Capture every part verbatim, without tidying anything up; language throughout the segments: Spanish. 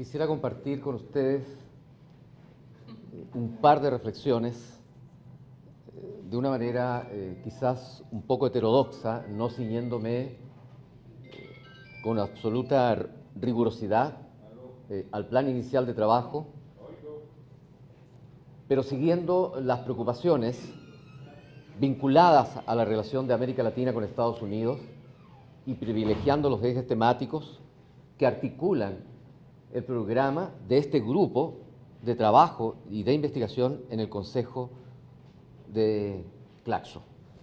quisiera compartir con ustedes un par de reflexiones de una manera eh, quizás un poco heterodoxa, no ciñéndome eh, con absoluta rigurosidad eh, al plan inicial de trabajo, pero siguiendo las preocupaciones vinculadas a la relación de América Latina con Estados Unidos y privilegiando los ejes temáticos que articulan el programa de este grupo de trabajo y de investigación en el Consejo de Claxo.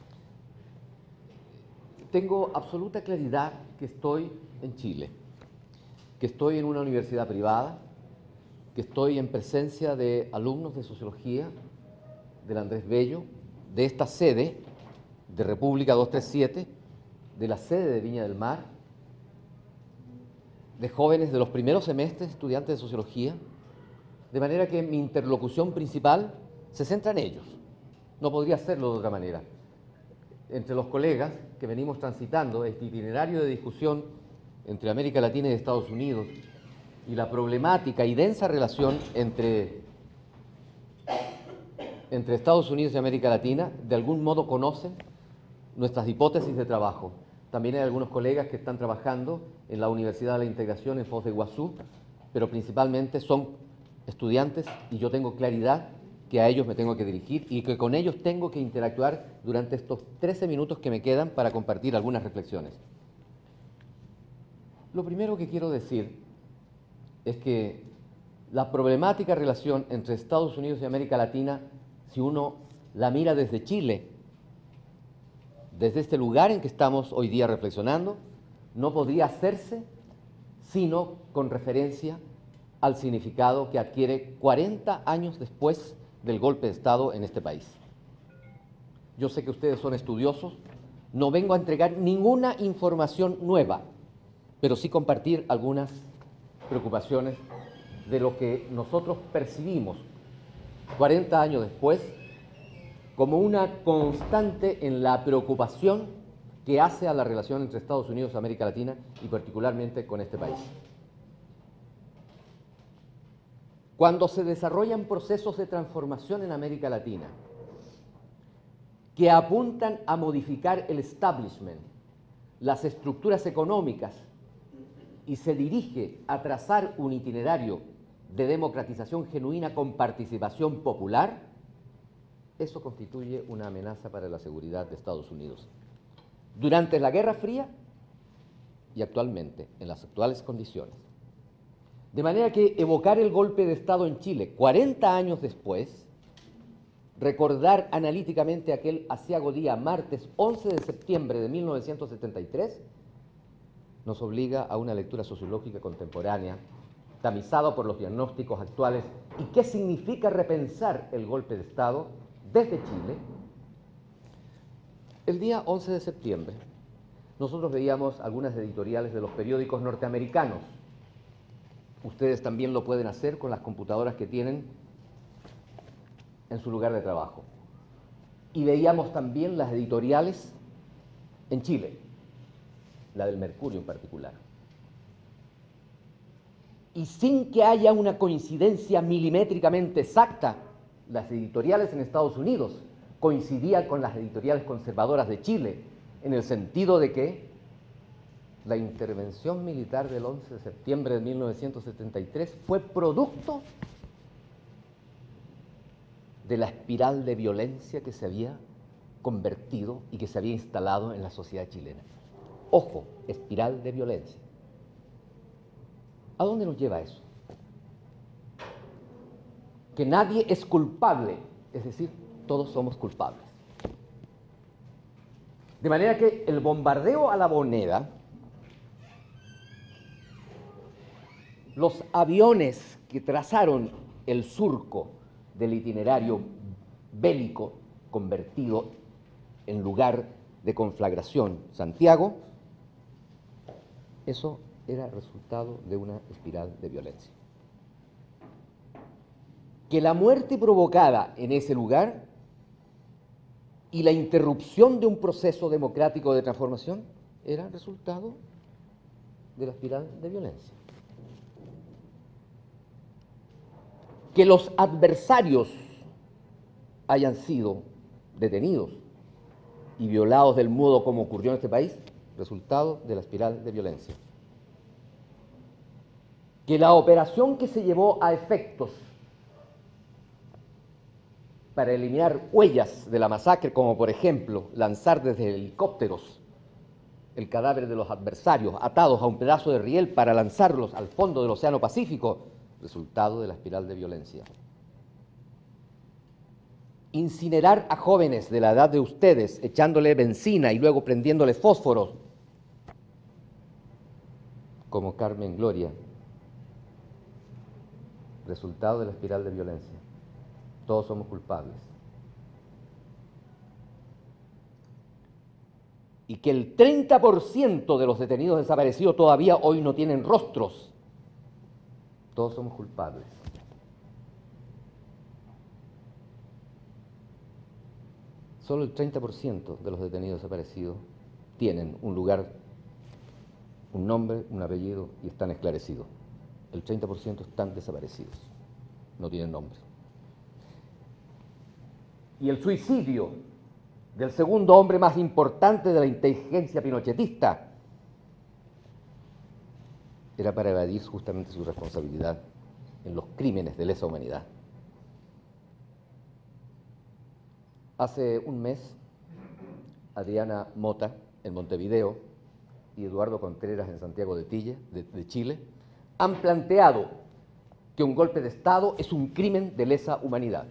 Tengo absoluta claridad que estoy en Chile, que estoy en una universidad privada, que estoy en presencia de alumnos de Sociología del Andrés Bello, de esta sede de República doscientos treinta y siete, de la sede de Viña del Mar, de jóvenes de los primeros semestres, estudiantes de Sociología, de manera que mi interlocución principal se centra en ellos. No podría hacerlo de otra manera. Entre los colegas que venimos transitando este itinerario de discusión entre América Latina y Estados Unidos y la problemática y densa relación entre, entre Estados Unidos y América Latina, de algún modo conocen nuestras hipótesis de trabajo. También hay algunos colegas que están trabajando en la Universidad de la Integración en Foz de Iguazú, pero principalmente son estudiantes y yo tengo claridad que a ellos me tengo que dirigir y que con ellos tengo que interactuar durante estos trece minutos que me quedan para compartir algunas reflexiones. Lo primero que quiero decir es que la problemática relación entre Estados Unidos y América Latina, si uno la mira desde Chile, desde este lugar en que estamos hoy día reflexionando, no podría hacerse sino con referencia al significado que adquiere cuarenta años después del golpe de Estado en este país. Yo sé que ustedes son estudiosos, no vengo a entregar ninguna información nueva, pero sí compartir algunas preocupaciones de lo que nosotros percibimos cuarenta años después como una constante en la preocupación que hace a la relación entre Estados Unidos y América Latina y particularmente con este país. Cuando se desarrollan procesos de transformación en América Latina que apuntan a modificar el establishment, las estructuras económicas, y se dirige a trazar un itinerario de democratización genuina con participación popular, eso constituye una amenaza para la seguridad de Estados Unidos. Durante la Guerra Fría y actualmente, en las actuales condiciones. De manera que evocar el golpe de Estado en Chile cuarenta años después, recordar analíticamente aquel aciago día, martes once de septiembre de mil novecientos setenta y tres, nos obliga a una lectura sociológica contemporánea, tamizado por los diagnósticos actuales, y qué significa repensar el golpe de Estado desde Chile. El día once de septiembre, nosotros veíamos algunas editoriales de los periódicos norteamericanos. Ustedes también lo pueden hacer con las computadoras que tienen en su lugar de trabajo. Y veíamos también las editoriales en Chile, la del Mercurio en particular. Y sin que haya una coincidencia milimétricamente exacta, las editoriales en Estados Unidos coincidían con las editoriales conservadoras de Chile, en el sentido de que la intervención militar del once de septiembre de mil novecientos setenta y tres fue producto de la espiral de violencia que se había convertido y que se había instalado en la sociedad chilena. Ojo, espiral de violencia. ¿A dónde nos lleva eso? Que nadie es culpable, es decir, todos somos culpables. De manera que el bombardeo a la Moneda, los aviones que trazaron el surco del itinerario bélico convertido en lugar de conflagración Santiago, eso era resultado de una espiral de violencia. Que la muerte provocada en ese lugar y la interrupción de un proceso democrático de transformación era resultado de la espiral de violencia. que los adversarios hayan sido detenidos y violados del modo como ocurrió en este país, resultado de la espiral de violencia. Que la operación que se llevó a efectos para eliminar huellas de la masacre, como por ejemplo lanzar desde helicópteros el cadáver de los adversarios atados a un pedazo de riel para lanzarlos al fondo del Océano Pacífico, resultado de la espiral de violencia. Incinerar a jóvenes de la edad de ustedes echándole benzina y luego prendiéndole fósforos, como Carmen Gloria, resultado de la espiral de violencia. Todos somos culpables. Y que el treinta por ciento de los detenidos desaparecidos todavía hoy no tienen rostros. Todos somos culpables. Solo el treinta por ciento de los detenidos desaparecidos tienen un lugar, un nombre, un apellido y están esclarecidos. El treinta por ciento están desaparecidos, no tienen nombre. Y el suicidio del segundo hombre más importante de la inteligencia pinochetista era para evadir justamente su responsabilidad en los crímenes de lesa humanidad. Hace un mes, Adriana Mota, en Montevideo, y Eduardo Contreras, en Santiago de, Tille, de, de Chile, han planteado que un golpe de Estado es un crimen de lesa humanidad.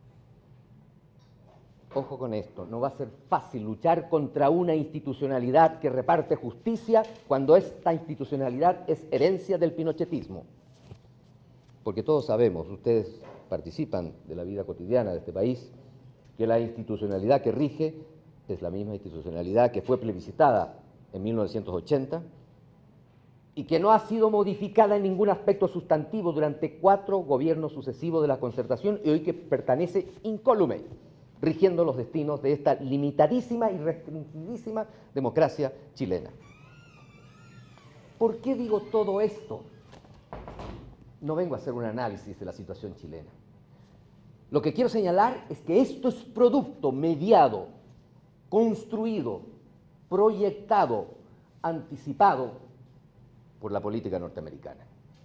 Ojo con esto, no va a ser fácil luchar contra una institucionalidad que reparte justicia cuando esta institucionalidad es herencia del pinochetismo. Porque todos sabemos, ustedes participan de la vida cotidiana de este país, que la institucionalidad que rige es la misma institucionalidad que fue plebiscitada en mil novecientos ochenta y que no ha sido modificada en ningún aspecto sustantivo durante cuatro gobiernos sucesivos de la Concertación y hoy que pertenece incólume, rigiendo los destinos de esta limitadísima y restringidísima democracia chilena. ¿Por qué digo todo esto? No vengo a hacer un análisis de la situación chilena. Lo que quiero señalar es que esto es producto mediado, construido, proyectado, anticipado por la política norteamericana.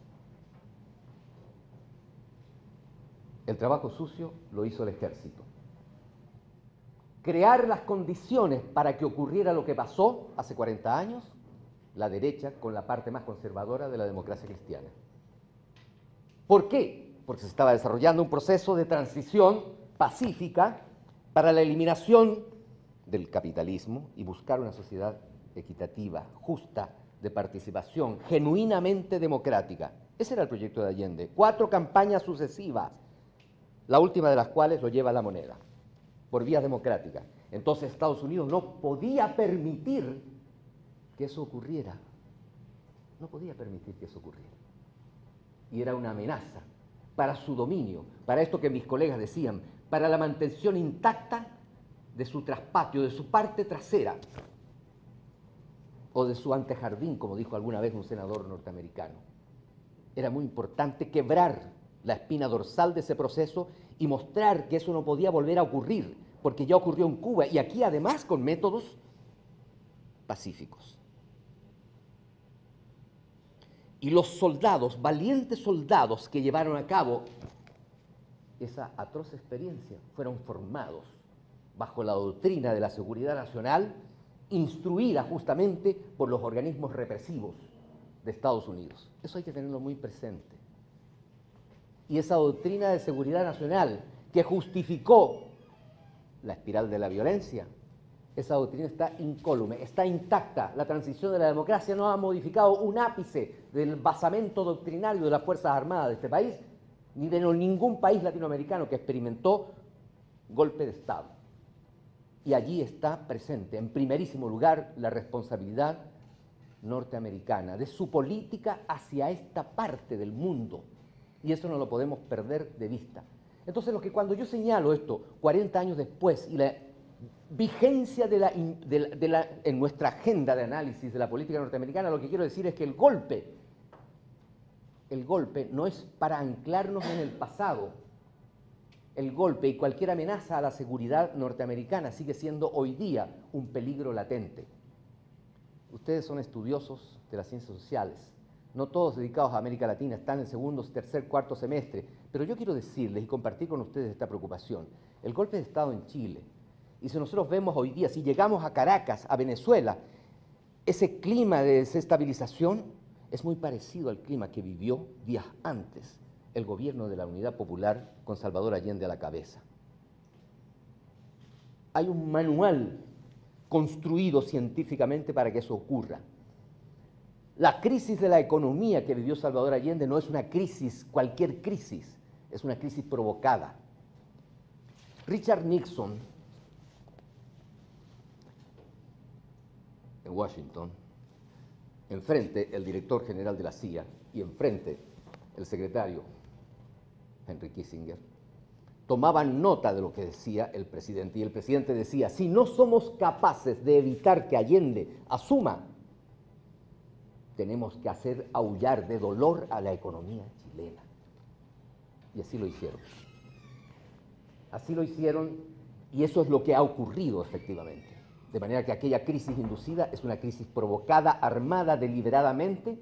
El trabajo sucio lo hizo el ejército. Crear las condiciones para que ocurriera lo que pasó hace cuarenta años, la derecha con la parte más conservadora de la democracia cristiana. ¿Por qué? Porque se estaba desarrollando un proceso de transición pacífica para la eliminación del capitalismo y buscar una sociedad equitativa, justa, de participación, genuinamente democrática. Ese era el proyecto de Allende. Cuatro campañas sucesivas, la última de las cuales lo lleva a la moneda, por vías democráticas. Entonces Estados Unidos no podía permitir que eso ocurriera. No podía permitir que eso ocurriera. Y era una amenaza para su dominio, para esto que mis colegas decían, para la mantención intacta de su traspatio, de su parte trasera, o de su antejardín, como dijo alguna vez un senador norteamericano. Era muy importante quebrar la espina dorsal de ese proceso y mostrar que eso no podía volver a ocurrir, porque ya ocurrió en Cuba, y aquí además con métodos pacíficos. Y los soldados, valientes soldados que llevaron a cabo esa atroz experiencia, fueron formados bajo la doctrina de la seguridad nacional, instruida justamente por los organismos represivos de Estados Unidos. Eso hay que tenerlo muy presente. Y esa doctrina de seguridad nacional que justificó la espiral de la violencia, esa doctrina está incólume, está intacta. La transición de la democracia no ha modificado un ápice del basamento doctrinario de las Fuerzas Armadas de este país, ni de ningún país latinoamericano que experimentó golpe de Estado. Y allí está presente, en primerísimo lugar, la responsabilidad norteamericana de su política hacia esta parte del mundo. Y eso no lo podemos perder de vista. Entonces, lo que cuando yo señalo esto, cuarenta años después, y la vigencia de la, de la, de la, en nuestra agenda de análisis de la política norteamericana, lo que quiero decir es que el golpe el golpe no es para anclarnos en el pasado. El golpe y cualquier amenaza a la seguridad norteamericana sigue siendo hoy día un peligro latente. Ustedes son estudiosos de las ciencias sociales, no todos dedicados a América Latina, están en segundo, tercer, cuarto semestre, pero yo quiero decirles y compartir con ustedes esta preocupación. El golpe de Estado en Chile, y si nosotros vemos hoy día, si llegamos a Caracas, a Venezuela, ese clima de desestabilización es muy parecido al clima que vivió días antes el gobierno de la Unidad Popular con Salvador Allende a la cabeza. Hay un manual construido científicamente para que eso ocurra. La crisis de la economía que vivió Salvador Allende no es una crisis, cualquier crisis, es una crisis provocada. Richard Nixon, en Washington, enfrente el director general de la C I A y enfrente el secretario Henry Kissinger, tomaban nota de lo que decía el presidente, y el presidente decía, si no somos capaces de evitar que Allende asuma, tenemos que hacer aullar de dolor a la economía chilena. Y así lo hicieron. Así lo hicieron, y eso es lo que ha ocurrido efectivamente. De manera que aquella crisis inducida es una crisis provocada, armada deliberadamente,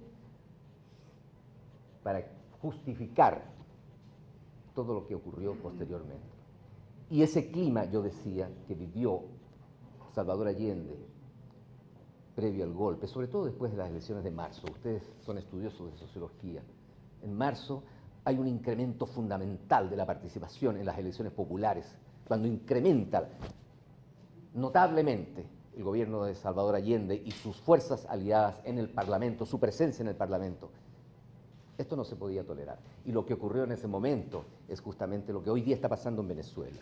para justificar todo lo que ocurrió posteriormente. Y ese clima, yo decía, que vivió Salvador Allende previo al golpe, sobre todo después de las elecciones de marzo, ustedes son estudiosos de sociología, en marzo hay un incremento fundamental de la participación en las elecciones populares, cuando incrementa notablemente el gobierno de Salvador Allende y sus fuerzas aliadas en el Parlamento, su presencia en el Parlamento. Esto no se podía tolerar. Y lo que ocurrió en ese momento es justamente lo que hoy día está pasando en Venezuela.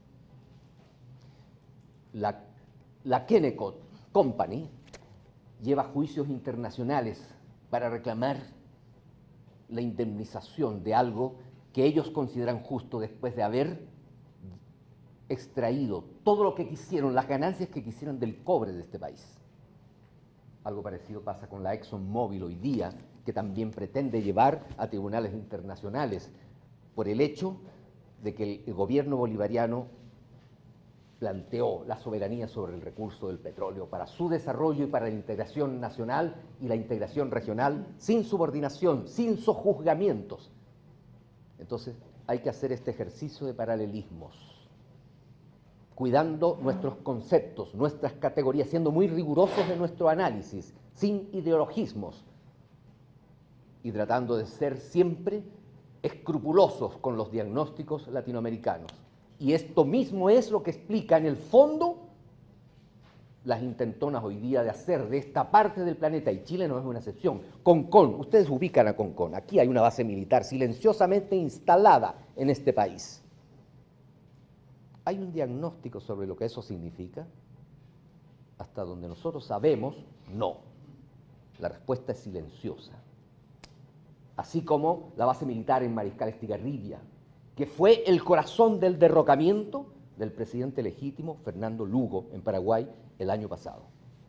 La, la Kennecott Company lleva juicios internacionales para reclamar la indemnización de algo que ellos consideran justo después de haber extraído todo lo que quisieron, las ganancias que quisieron del cobre de este país. Algo parecido pasa con la ExxonMobil hoy día, que también pretende llevar a tribunales internacionales por el hecho de que el gobierno bolivariano planteó la soberanía sobre el recurso del petróleo para su desarrollo y para la integración nacional y la integración regional sin subordinación, sin sojuzgamientos. Entonces hay que hacer este ejercicio de paralelismos, cuidando nuestros conceptos, nuestras categorías, siendo muy rigurosos en nuestro análisis, sin ideologismos, y tratando de ser siempre escrupulosos con los diagnósticos latinoamericanos. Y esto mismo es lo que explica en el fondo las intentonas hoy día de hacer de esta parte del planeta, y Chile no es una excepción, Concón, ustedes ubican a Concón, aquí hay una base militar silenciosamente instalada en este país. ¿Hay un diagnóstico sobre lo que eso significa? Hasta donde nosotros sabemos, no. La respuesta es silenciosa. Así como la base militar en Mariscal Estigarribia, que fue el corazón del derrocamiento del presidente legítimo Fernando Lugo en Paraguay el año pasado.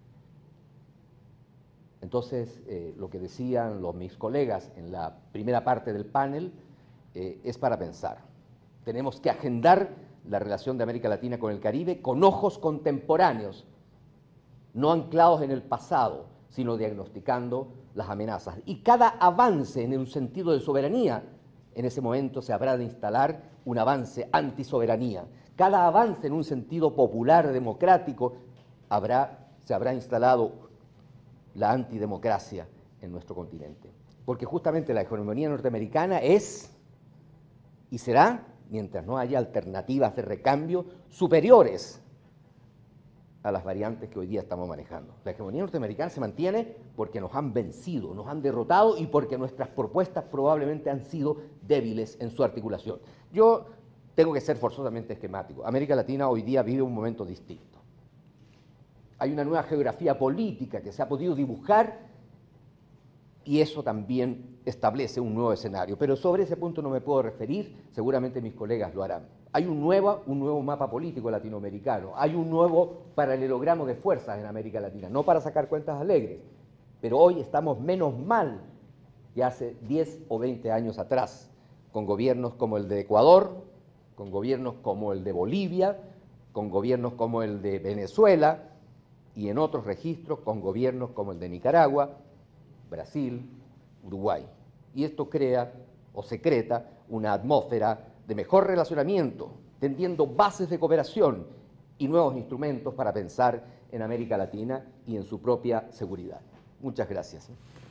Entonces, eh, lo que decían los, mis colegas en la primera parte del panel eh, es para pensar. Tenemos que agendar la relación de América Latina con el Caribe con ojos contemporáneos, no anclados en el pasado, sino diagnosticando las amenazas. Y cada avance en un sentido de soberanía, en ese momento se habrá de instalar un avance antisoberanía. Cada avance en un sentido popular, democrático, habrá, se habrá instalado la antidemocracia en nuestro continente. Porque justamente la hegemonía norteamericana es y será, mientras no haya alternativas de recambio superiores a las variantes que hoy día estamos manejando. La hegemonía norteamericana se mantiene porque nos han vencido, nos han derrotado y porque nuestras propuestas probablemente han sido débiles en su articulación. Yo tengo que ser forzosamente esquemático. América Latina hoy día vive un momento distinto. Hay una nueva geografía política que se ha podido dibujar y eso también establece un nuevo escenario. Pero sobre ese punto no me puedo referir, seguramente mis colegas lo harán. Hay un nuevo, un nuevo mapa político latinoamericano, hay un nuevo paralelogramo de fuerzas en América Latina, no para sacar cuentas alegres, pero hoy estamos menos mal que hace diez o veinte años atrás, con gobiernos como el de Ecuador, con gobiernos como el de Bolivia, con gobiernos como el de Venezuela y en otros registros con gobiernos como el de Nicaragua, Brasil, Uruguay. Y esto crea o secreta una atmósfera de mejor relacionamiento, tendiendo bases de cooperación y nuevos instrumentos para pensar en América Latina y en su propia seguridad. Muchas gracias.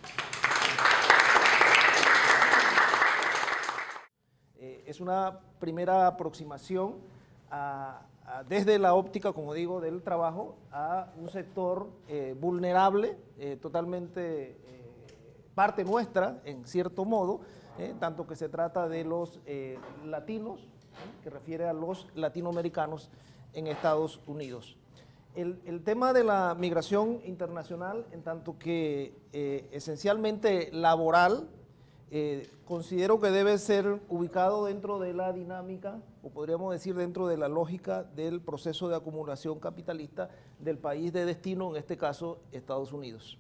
Eh, es una primera aproximación a, a, desde la óptica, como digo, del trabajo a un sector eh, vulnerable, eh, totalmente eh, parte nuestra, en cierto modo, eh, tanto que se trata de los eh, latinos, eh, que refiere a los latinoamericanos en Estados Unidos. El, el tema de la migración internacional, en tanto que eh, esencialmente laboral, eh, considero que debe ser ubicado dentro de la dinámica, o podríamos decir dentro de la lógica del proceso de acumulación capitalista del país de destino, en este caso Estados Unidos.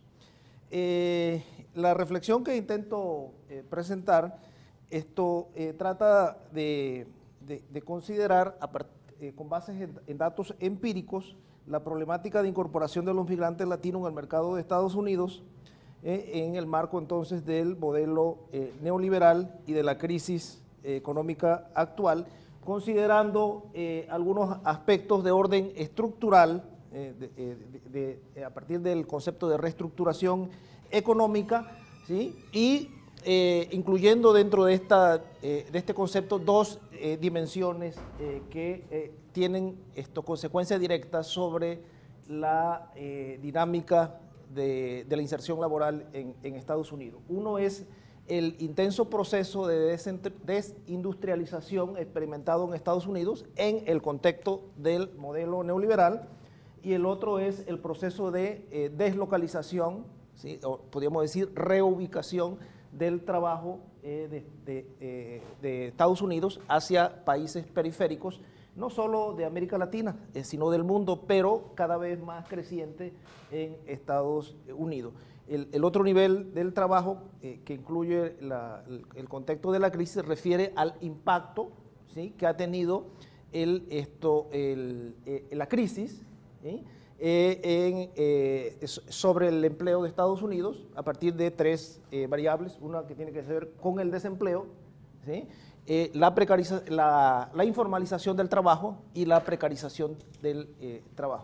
Eh, la reflexión que intento eh, presentar, esto eh, trata de, de, de considerar, a part, eh, con bases en, en datos empíricos, la problemática de incorporación de los migrantes latinos al mercado de Estados Unidos eh, en el marco entonces del modelo eh, neoliberal y de la crisis eh, económica actual, considerando eh, algunos aspectos de orden estructural eh, de, de, de, a partir del concepto de reestructuración económica, ¿sí? y eh, incluyendo dentro de, esta, eh, de este concepto dos eh, dimensiones eh, que eh, tienen esto, consecuencias directas sobre la eh, dinámica de, de la inserción laboral en, en Estados Unidos. Uno es el intenso proceso de desindustrialización experimentado en Estados Unidos en el contexto del modelo neoliberal, y el otro es el proceso de eh, deslocalización, ¿sí? o podríamos decir reubicación del trabajo eh, de, de, eh, de Estados Unidos hacia países periféricos, no solo de América Latina, eh, sino del mundo, pero cada vez más creciente en Estados Unidos. El, el otro nivel del trabajo, eh, que incluye la, el, el contexto de la crisis, se refiere al impacto, ¿sí? que ha tenido el, esto, el, eh, la crisis, ¿sí? eh, en, eh, sobre el empleo de Estados Unidos a partir de tres eh, variables, una que tiene que ver con el desempleo, ¿sí? eh, la, precariza, la, la informalización del trabajo y la precarización del eh, trabajo.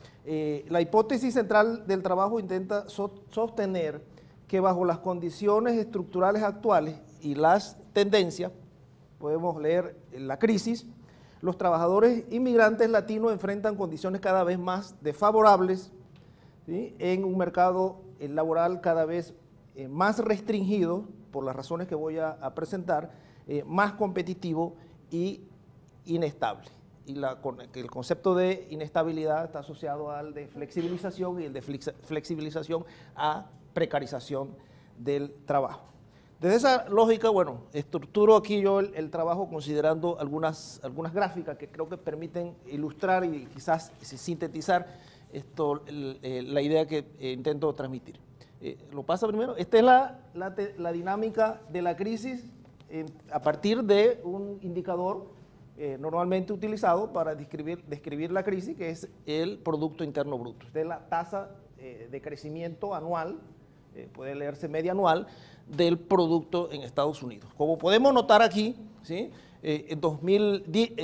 Eh, la hipótesis central del trabajo intenta so, sostener que bajo las condiciones estructurales actuales y las tendencias, podemos leer la crisis, los trabajadores inmigrantes latinos enfrentan condiciones cada vez más desfavorables, ¿sí? en un mercado laboral cada vez eh, más restringido, por las razones que voy a, a presentar, eh, más competitivo y inestable. Y la, el concepto de inestabilidad está asociado al de flexibilización y el de flexibilización a precarización del trabajo. Desde esa lógica, bueno, estructuro aquí yo el, el trabajo considerando algunas, algunas gráficas que creo que permiten ilustrar y quizás sintetizar esto, el, el, la idea que eh, intento transmitir. Eh, ¿Lo pasa primero? Esta es la, la, la dinámica de la crisis eh, a partir de un indicador Eh, normalmente utilizado para describir, describir la crisis, que es el Producto Interno Bruto. Esta es la tasa eh, de crecimiento anual, eh, puede leerse media anual, del producto en Estados Unidos. Como podemos notar aquí, ¿sí? eh, en dos mil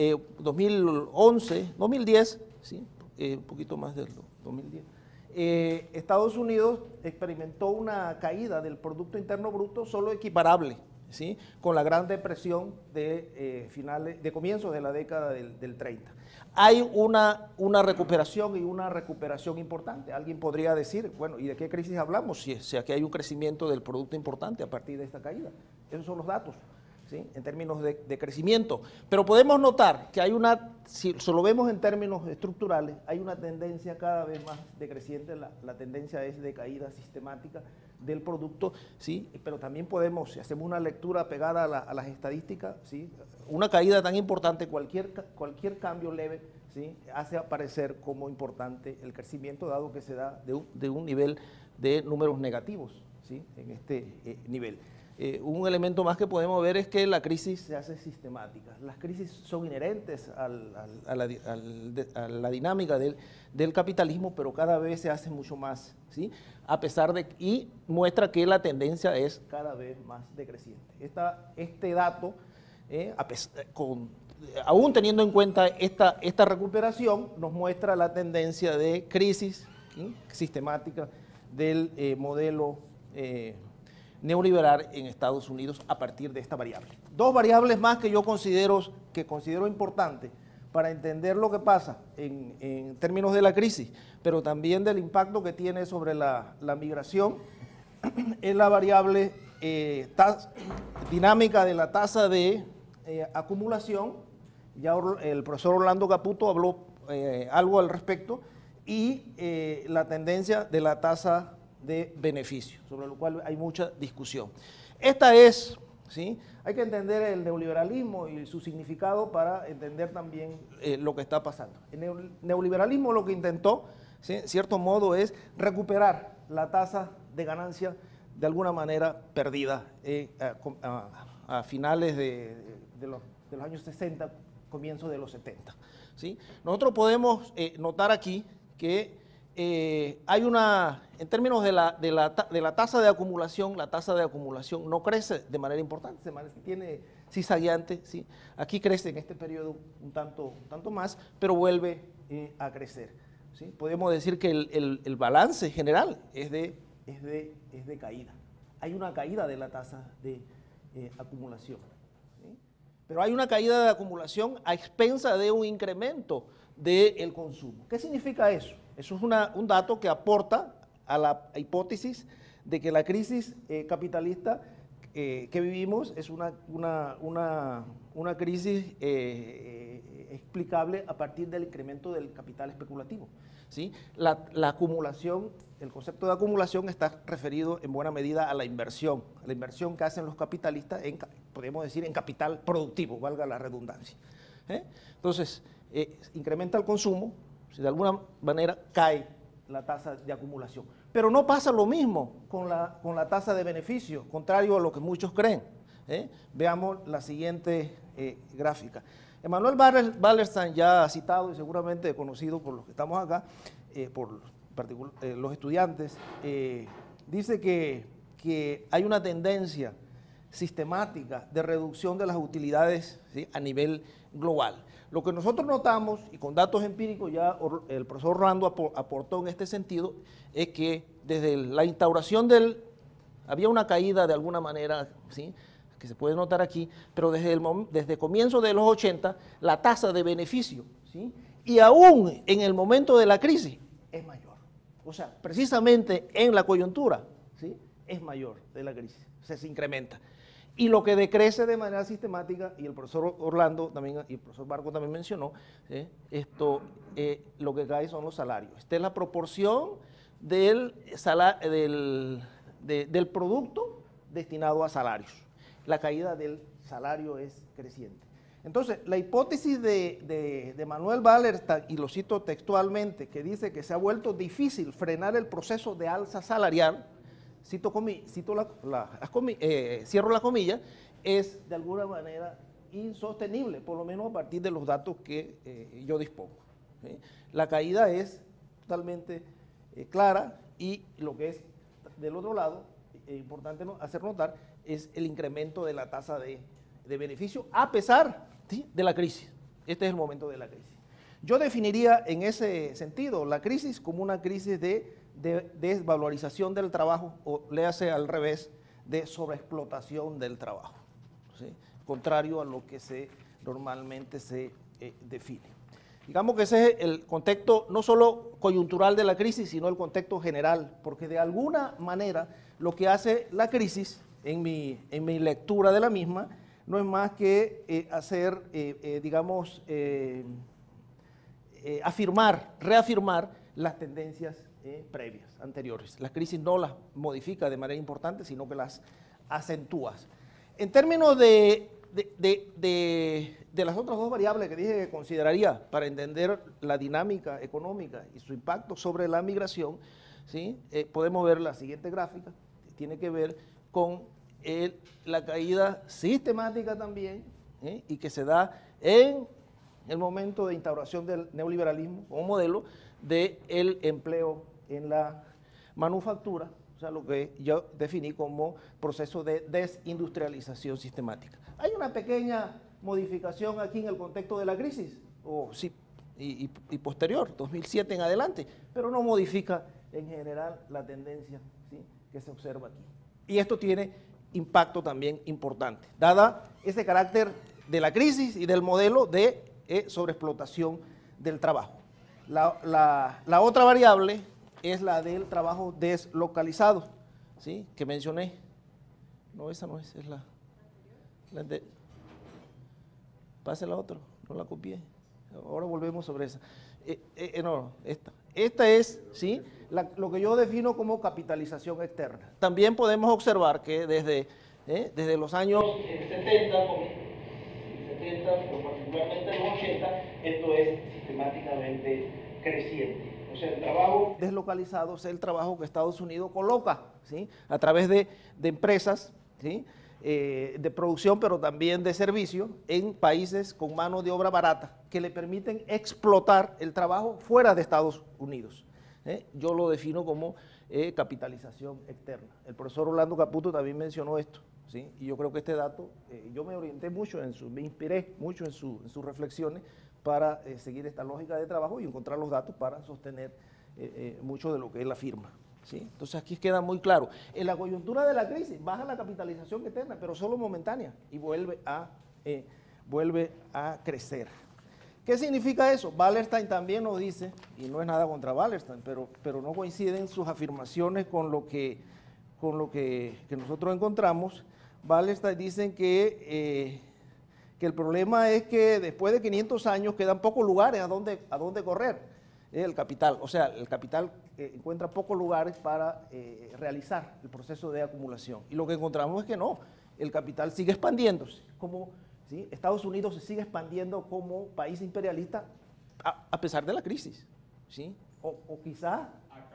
once, dos mil diez, ¿sí? eh, un poquito más del dos mil diez, eh, Estados Unidos experimentó una caída del Producto Interno Bruto solo equiparable, ¿sí? con la Gran Depresión de, eh, finales, de comienzos de la década del, del treinta. Hay una, una recuperación y una recuperación importante. Alguien podría decir, bueno, ¿y de qué crisis hablamos? Si, si aquí hay un crecimiento del producto importante a partir de esta caída. Esos son los datos, ¿sí? en términos de, de crecimiento. Pero podemos notar que hay una, si lo vemos en términos estructurales, hay una tendencia cada vez más decreciente, la, la tendencia es de caída sistemática del producto, ¿sí? pero también podemos, si hacemos una lectura pegada a, la, a las estadísticas, ¿sí? una caída tan importante, cualquier, cualquier cambio leve, ¿sí? hace aparecer como importante el crecimiento, dado que se da de un, de un nivel de números negativos, ¿sí? en este eh, nivel. eh, un elemento más que podemos ver es que la crisis se hace sistemática. Las crisis son inherentes al, al, a, la, al, a la dinámica del, del capitalismo, pero cada vez se hace mucho más, ¿sí? A pesar de, y muestra que la tendencia es cada vez más decreciente. Esta, este dato, eh, a pesar, con, aún teniendo en cuenta esta, esta recuperación, nos muestra la tendencia de crisis, ¿sí?, sistemática del eh, modelo eh, neoliberal en Estados Unidos a partir de esta variable. Dos variables más que yo considero, que considero importantes para entender lo que pasa en, en términos de la crisis, pero también del impacto que tiene sobre la, la migración, es la variable eh, tas, dinámica de la tasa de eh, acumulación. Ya el profesor Orlando Caputo habló eh, algo al respecto, y eh, la tendencia de la tasa de beneficio, sobre lo cual hay mucha discusión. Esta es, ¿sí?, hay que entender el neoliberalismo y su significado para entender también eh, lo que está pasando. El neoliberalismo lo que intentó, ¿sí?, en cierto modo, es recuperar la tasa de ganancia de alguna manera perdida eh, a, a, a finales de, de, los, de los años sesenta, comienzos de los setenta. ¿Sí? Nosotros podemos eh, notar aquí que eh, hay una, en términos de la, de, la, de la tasa de acumulación, la tasa de acumulación no crece de manera importante, se mantiene zigzagueante, ¿sí? Aquí crece en este periodo un tanto, un tanto más, pero vuelve eh, a crecer. ¿Sí? Podemos decir que el, el, el balance general es de, es, de, es de caída. Hay una caída de la tasa de eh, acumulación. ¿Sí? Pero hay una caída de acumulación a expensa de un incremento del consumo. ¿Qué significa eso? Eso es una, un dato que aporta a la hipótesis de que la crisis eh, capitalista eh, que vivimos es una, una, una, una crisis eh, eh, explicable a partir del incremento del capital especulativo. ¿Sí? La, la acumulación, el concepto de acumulación está referido en buena medida a la inversión, a la inversión que hacen los capitalistas, en, podemos decir, en capital productivo, valga la redundancia. ¿Eh? Entonces, eh, incrementa el consumo, si de alguna manera cae la tasa de acumulación. Pero no pasa lo mismo con la, con la tasa de beneficio, contrario a lo que muchos creen. ¿Eh? Veamos la siguiente eh, gráfica. Emanuel Wallerstein, ya citado y seguramente conocido por los que estamos acá, eh, por eh, los estudiantes, eh, dice que, que hay una tendencia sistemática de reducción de las utilidades, ¿sí?, a nivel global. Lo que nosotros notamos, y con datos empíricos ya el profesor Orlando aportó en este sentido, es que desde la instauración del, había una caída de alguna manera, ¿sí?, que se puede notar aquí, pero desde el desde comienzo de los ochenta, la tasa de beneficio, ¿sí?, y aún en el momento de la crisis, es mayor. O sea, precisamente en la coyuntura, ¿sí?, es mayor de la crisis, o sea, se incrementa. Y lo que decrece de manera sistemática, y el profesor Orlando también, y el profesor Barco también mencionó, ¿eh? esto, eh, lo que cae son los salarios. Esta es la proporción del, del, de, del producto destinado a salarios. La caída del salario es creciente. Entonces, la hipótesis de, de, de Manuel Wallerstein, y lo cito textualmente, que dice que se ha vuelto difícil frenar el proceso de alza salarial, cito, comi, cito la, la, las comi, eh, cierro la comilla, es de alguna manera insostenible, por lo menos a partir de los datos que eh, yo dispongo. ¿Sí? La caída es totalmente eh, clara, y lo que es del otro lado, es importante no, hacer notar, es el incremento de la tasa de, de beneficio a pesar, ¿sí?, de la crisis. Este es el momento de la crisis. Yo definiría en ese sentido la crisis como una crisis de, de, de desvalorización del trabajo, o léase al revés, de sobreexplotación del trabajo, ¿sí?, contrario a lo que se, normalmente se eh, define. Digamos que ese es el contexto no solo coyuntural de la crisis, sino el contexto general, porque de alguna manera lo que hace la crisis, en mi, en mi lectura de la misma, no es más que eh, hacer, eh, eh, digamos, eh, eh, afirmar, reafirmar las tendencias eh, previas, anteriores. La crisis no las modifica de manera importante, sino que las acentúa. En términos de, de, de, de, de las otras dos variables que dije que consideraría para entender la dinámica económica y su impacto sobre la migración, ¿sí?, eh, podemos ver la siguiente gráfica, que tiene que ver con el, la caída sistemática también, ¿eh? y que se da en el momento de instauración del neoliberalismo como modelo del empleo en la manufactura, o sea, lo que yo definí como proceso de desindustrialización sistemática. Hay una pequeña modificación aquí en el contexto de la crisis, o sí, y, y, y posterior, dos mil siete en adelante, pero no modifica en general la tendencia, ¿sí?, que se observa aquí. Y esto tiene impacto también importante, dada ese carácter de la crisis y del modelo de eh, sobreexplotación del trabajo. La, la, la otra variable es la del trabajo deslocalizado, ¿sí?, que mencioné. No, esa no es, es la, la de, pase la otra, no la copié. Ahora volvemos sobre esa. Eh, eh, no, esta. Esta es, ¿sí?, la, lo que yo defino como capitalización externa. También podemos observar que desde, eh, desde los años setenta, setenta, pero particularmente los ochenta, esto es sistemáticamente creciente. O sea, el trabajo deslocalizado es el trabajo que Estados Unidos coloca, ¿sí?, a través de, de empresas, ¿sí?, Eh, de producción, pero también de servicio en países con mano de obra barata que le permiten explotar el trabajo fuera de Estados Unidos. ¿eh? Yo lo defino como eh, capitalización externa. El profesor Orlando Caputo también mencionó esto, ¿sí? Y yo creo que este dato, eh, yo me orienté mucho, en su, me inspiré mucho en, su, en sus reflexiones para eh, seguir esta lógica de trabajo y encontrar los datos para sostener eh, eh, mucho de lo que él afirma. ¿Sí? Entonces aquí queda muy claro, en la coyuntura de la crisis baja la capitalización externa, pero solo momentánea, y vuelve a, eh, vuelve a crecer. ¿Qué significa eso? Wallerstein también nos dice, y no es nada contra Wallerstein, pero, pero no coinciden sus afirmaciones con lo que, con lo que, que nosotros encontramos. Wallerstein dice que, eh, que el problema es que después de quinientos años quedan pocos lugares a donde, a donde correr. El capital, o sea, el capital eh, encuentra pocos lugares para eh, realizar el proceso de acumulación. Y lo que encontramos es que no, el capital sigue expandiéndose, como ¿sí? Estados Unidos se sigue expandiendo como país imperialista a, a pesar de la crisis, ¿sí? o, o quizá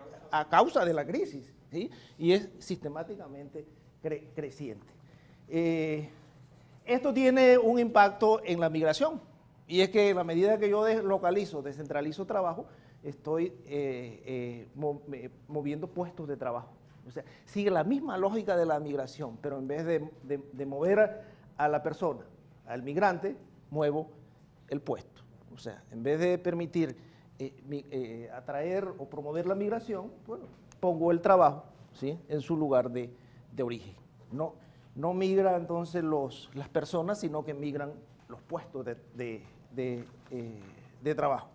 a causa de la crisis, ¿sí? Y es sistemáticamente cre creciente. Eh, esto tiene un impacto en la migración, y es que en la medida que yo deslocalizo, descentralizo trabajo, estoy eh, eh, moviendo puestos de trabajo. O sea, sigue la misma lógica de la migración, pero en vez de, de, de mover a, a la persona, al migrante, muevo el puesto. O sea, en vez de permitir eh, mi, eh, atraer o promover la migración, bueno, pongo el trabajo, ¿sí?, en su lugar de, de origen. No, no migran entonces los, las personas, sino que migran los puestos de, de, de, eh, de trabajo.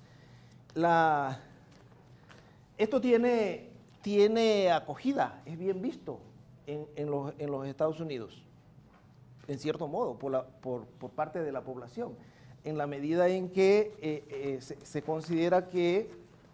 La, esto tiene, tiene acogida, es bien visto en, en, los, en los Estados Unidos, en cierto modo, por, la, por, por parte de la población, en la medida en que eh, eh, se, se considera que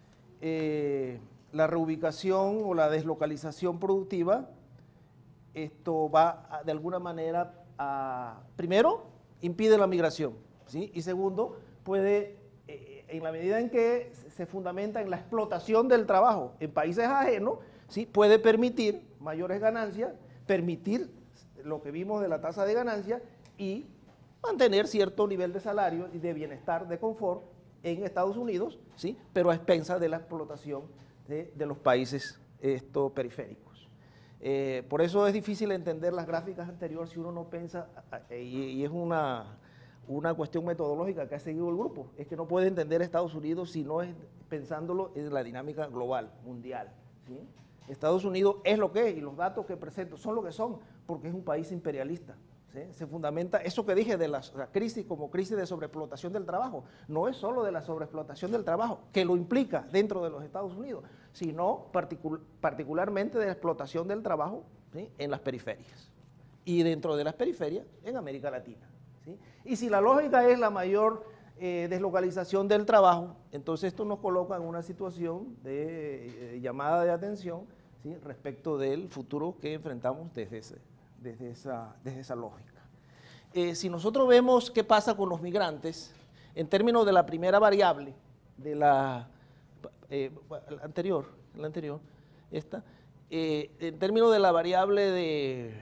eh, la reubicación o la deslocalización productiva, esto va a, de alguna manera a, primero, impide la migración, ¿sí? Y segundo, puede, eh, en la medida en que se fundamenta en la explotación del trabajo en países ajenos, ¿sí?, puede permitir mayores ganancias, permitir lo que vimos de la tasa de ganancia y mantener cierto nivel de salario y de bienestar, de confort en Estados Unidos, ¿sí?, pero a expensas de la explotación de, de los países esto, periféricos. Eh, por eso es difícil entender las gráficas anteriores si uno no piensa, y, y es una, una cuestión metodológica que ha seguido el grupo, es que no puede entender Estados Unidos si no es pensándolo en la dinámica global, mundial, ¿sí? Estados Unidos es lo que es y los datos que presento son lo que son porque es un país imperialista, ¿sí? Se fundamenta, eso que dije de la, la crisis como crisis de sobreexplotación del trabajo, no es solo de la sobreexplotación del trabajo, que lo implica dentro de los Estados Unidos, sino particul particularmente de la explotación del trabajo, ¿sí?, en las periferias y dentro de las periferias en América Latina, ¿sí? Y si la lógica es la mayor eh, deslocalización del trabajo, entonces esto nos coloca en una situación de eh, llamada de atención, ¿sí?, respecto del futuro que enfrentamos desde, ese, desde, esa, desde esa lógica. Eh, si nosotros vemos qué pasa con los migrantes, en términos de la primera variable, de la eh, la anterior, la anterior, esta, eh, en términos de la variable de,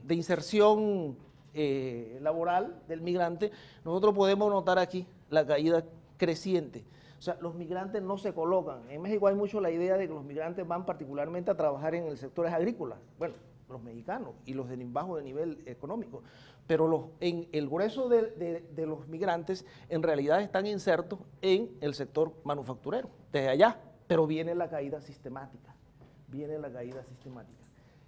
de inserción eh, laboral del migrante, nosotros podemos notar aquí la caída creciente. O sea, los migrantes no se colocan. En México hay mucho la idea de que los migrantes van particularmente a trabajar en el sector agrícola. Bueno, los mexicanos y los de bajo de nivel económico. Pero los, en el grueso de, de, de los migrantes en realidad están insertos en el sector manufacturero, desde allá. Pero viene la caída sistemática. Viene la caída sistemática.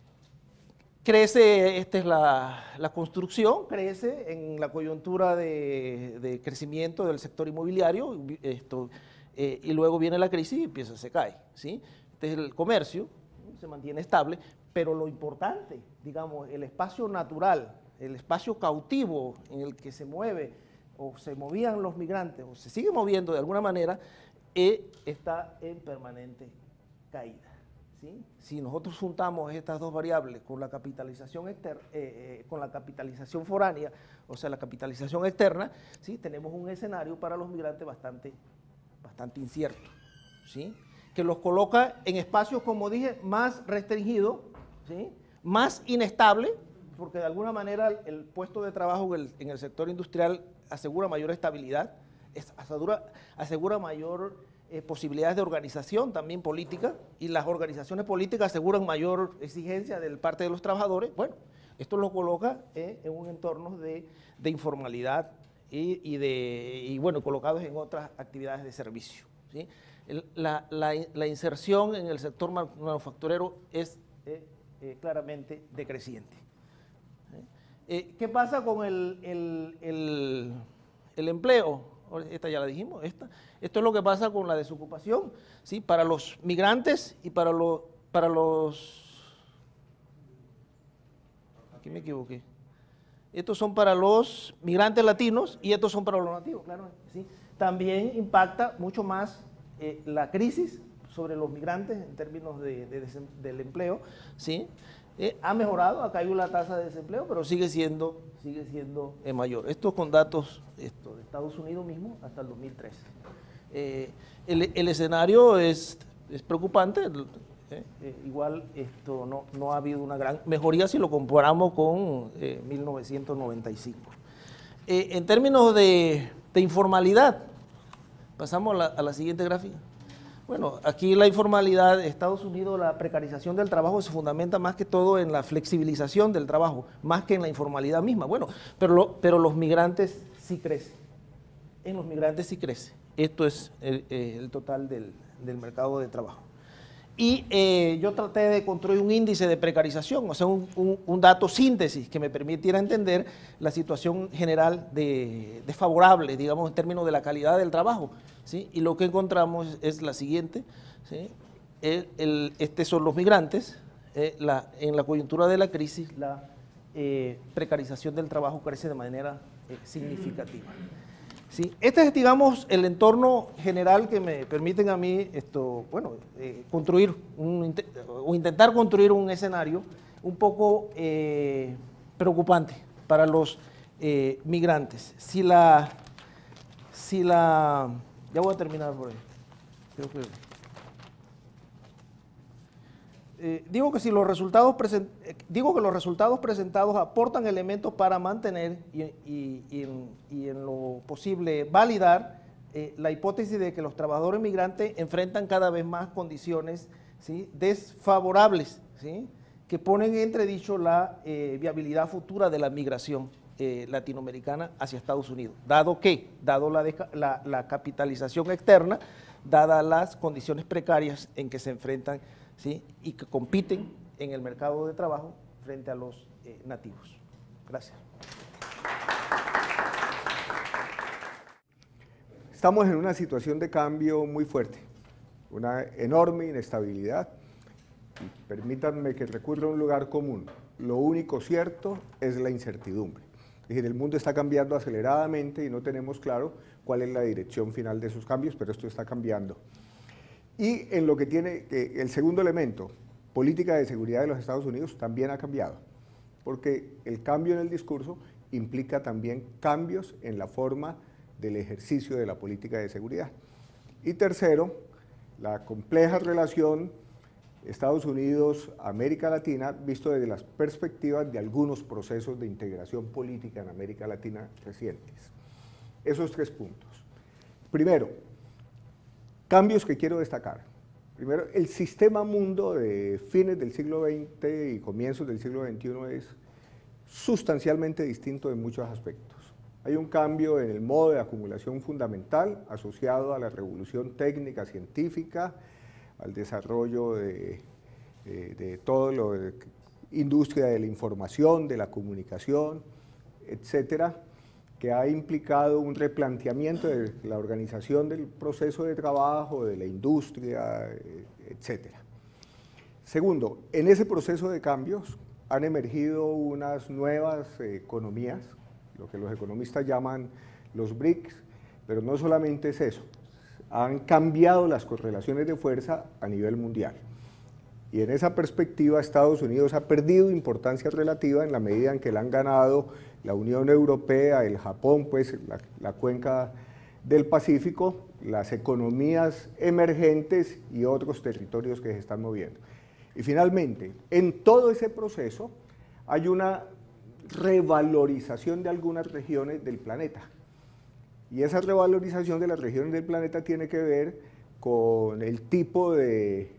Crece, esta es la, la construcción, crece en la coyuntura de, de crecimiento del sector inmobiliario, esto, eh, y luego viene la crisis y empieza, se cae, ¿sí? Este es el comercio, se mantiene estable, pero lo importante, digamos, el espacio natural, el espacio cautivo en el que se mueve o se movían los migrantes o se sigue moviendo de alguna manera, eh, está en permanente caída. ¿Sí? Si nosotros juntamos estas dos variables con la capitalización externa, eh, eh, con la capitalización foránea, o sea, la capitalización externa, ¿sí? Tenemos un escenario para los migrantes bastante, bastante incierto, ¿sí? Que los coloca en espacios, como dije, más restringidos, ¿sí? Más inestables, porque de alguna manera el, el puesto de trabajo en el, en el sector industrial asegura mayor estabilidad, es, asegura, asegura mayor Eh, posibilidades de organización también política, y las organizaciones políticas aseguran mayor exigencia de parte de los trabajadores. Bueno, esto lo coloca eh, en un entorno de, de informalidad y, y, de, y bueno, colocados en otras actividades de servicio, ¿sí? El, la, la, la inserción en el sector manufacturero es eh, eh, claramente decreciente. Eh, ¿Qué pasa con el, el, el, el empleo? Esta ya la dijimos, esta. Esto es lo que pasa con la desocupación, ¿sí? Para los migrantes y para los, para los, aquí me equivoqué, estos son para los migrantes latinos y estos son para los nativos, claro, ¿sí? También impacta mucho más eh, la crisis sobre los migrantes en términos de, de, de, del empleo, ¿sí? Eh, ha mejorado, ha caído la tasa de desempleo, pero sigue siendo, sigue siendo eh, mayor. Esto con datos esto, de Estados Unidos mismo hasta el dos mil trece. Eh, el, el escenario es, es preocupante, eh, eh, igual esto no, no ha habido una gran mejoría si lo comparamos con eh, mil novecientos noventa y cinco. Eh, en términos de, de informalidad, pasamos a la, a la siguiente gráfica. Bueno, aquí la informalidad de Estados Unidos, la precarización del trabajo se fundamenta más que todo en la flexibilización del trabajo, más que en la informalidad misma. Bueno, pero, lo, pero los migrantes sí crecen, en los migrantes sí crece. Esto es el, el total del, del mercado de trabajo. Y eh, yo traté de construir un índice de precarización, o sea, un, un, un dato síntesis que me permitiera entender la situación general de, desfavorable, digamos, en términos de la calidad del trabajo, ¿sí? Y lo que encontramos es la siguiente, ¿sí? El, el, estos son los migrantes, eh, la, en la coyuntura de la crisis, la eh, precarización del trabajo crece de manera eh, significativa. Sí, este es, digamos, el entorno general que me permiten a mí, esto, bueno, eh, construir, un, o intentar construir un escenario un poco eh, preocupante para los eh, migrantes. Si la, si la, ya voy a terminar por ahí, creo que... Eh, digo, que si los resultados present, eh, digo que los resultados presentados aportan elementos para mantener y, y, y, en, y en lo posible validar eh, la hipótesis de que los trabajadores migrantes enfrentan cada vez más condiciones, ¿sí? desfavorables, ¿sí? que ponen en entredicho la eh, viabilidad futura de la migración eh, latinoamericana hacia Estados Unidos, dado que, dado la, la, la capitalización externa, dadas las condiciones precarias en que se enfrentan, ¿sí? y que compiten en el mercado de trabajo frente a los eh, nativos. Gracias. Estamos en una situación de cambio muy fuerte, una enorme inestabilidad. Y permítanme que recurra a un lugar común. Lo único cierto es la incertidumbre. Es decir, el mundo está cambiando aceleradamente y no tenemos claro cuál es la dirección final de esos cambios, pero esto está cambiando. Y en lo que tiene, eh, el segundo elemento, política de seguridad de los Estados Unidos, también ha cambiado, porque el cambio en el discurso implica también cambios en la forma del ejercicio de la política de seguridad. Y tercero, la compleja relación Estados Unidos, América Latina, visto desde las perspectivas de algunos procesos de integración política en América Latina recientes. Esos tres puntos. Primero, cambios que quiero destacar. Primero, el sistema mundo de fines del siglo veinte y comienzos del siglo veintiuno es sustancialmente distinto en muchos aspectos. Hay un cambio en el modo de acumulación fundamental asociado a la revolución técnica, científica, al desarrollo de, de, de todo lo de industria de la información, de la comunicación, etcétera, que ha implicado un replanteamiento de la organización del proceso de trabajo, de la industria, etcétera. Segundo, en ese proceso de cambios han emergido unas nuevas economías, lo que los economistas llaman los B R I C S, pero no solamente es eso, han cambiado las correlaciones de fuerza a nivel mundial. Y en esa perspectiva Estados Unidos ha perdido importancia relativa en la medida en que la han ganado la Unión Europea, el Japón, pues la, la cuenca del Pacífico, las economías emergentes y otros territorios que se están moviendo. Y finalmente, en todo ese proceso hay una revalorización de algunas regiones del planeta. Y esa revalorización de las regiones del planeta tiene que ver con el tipo de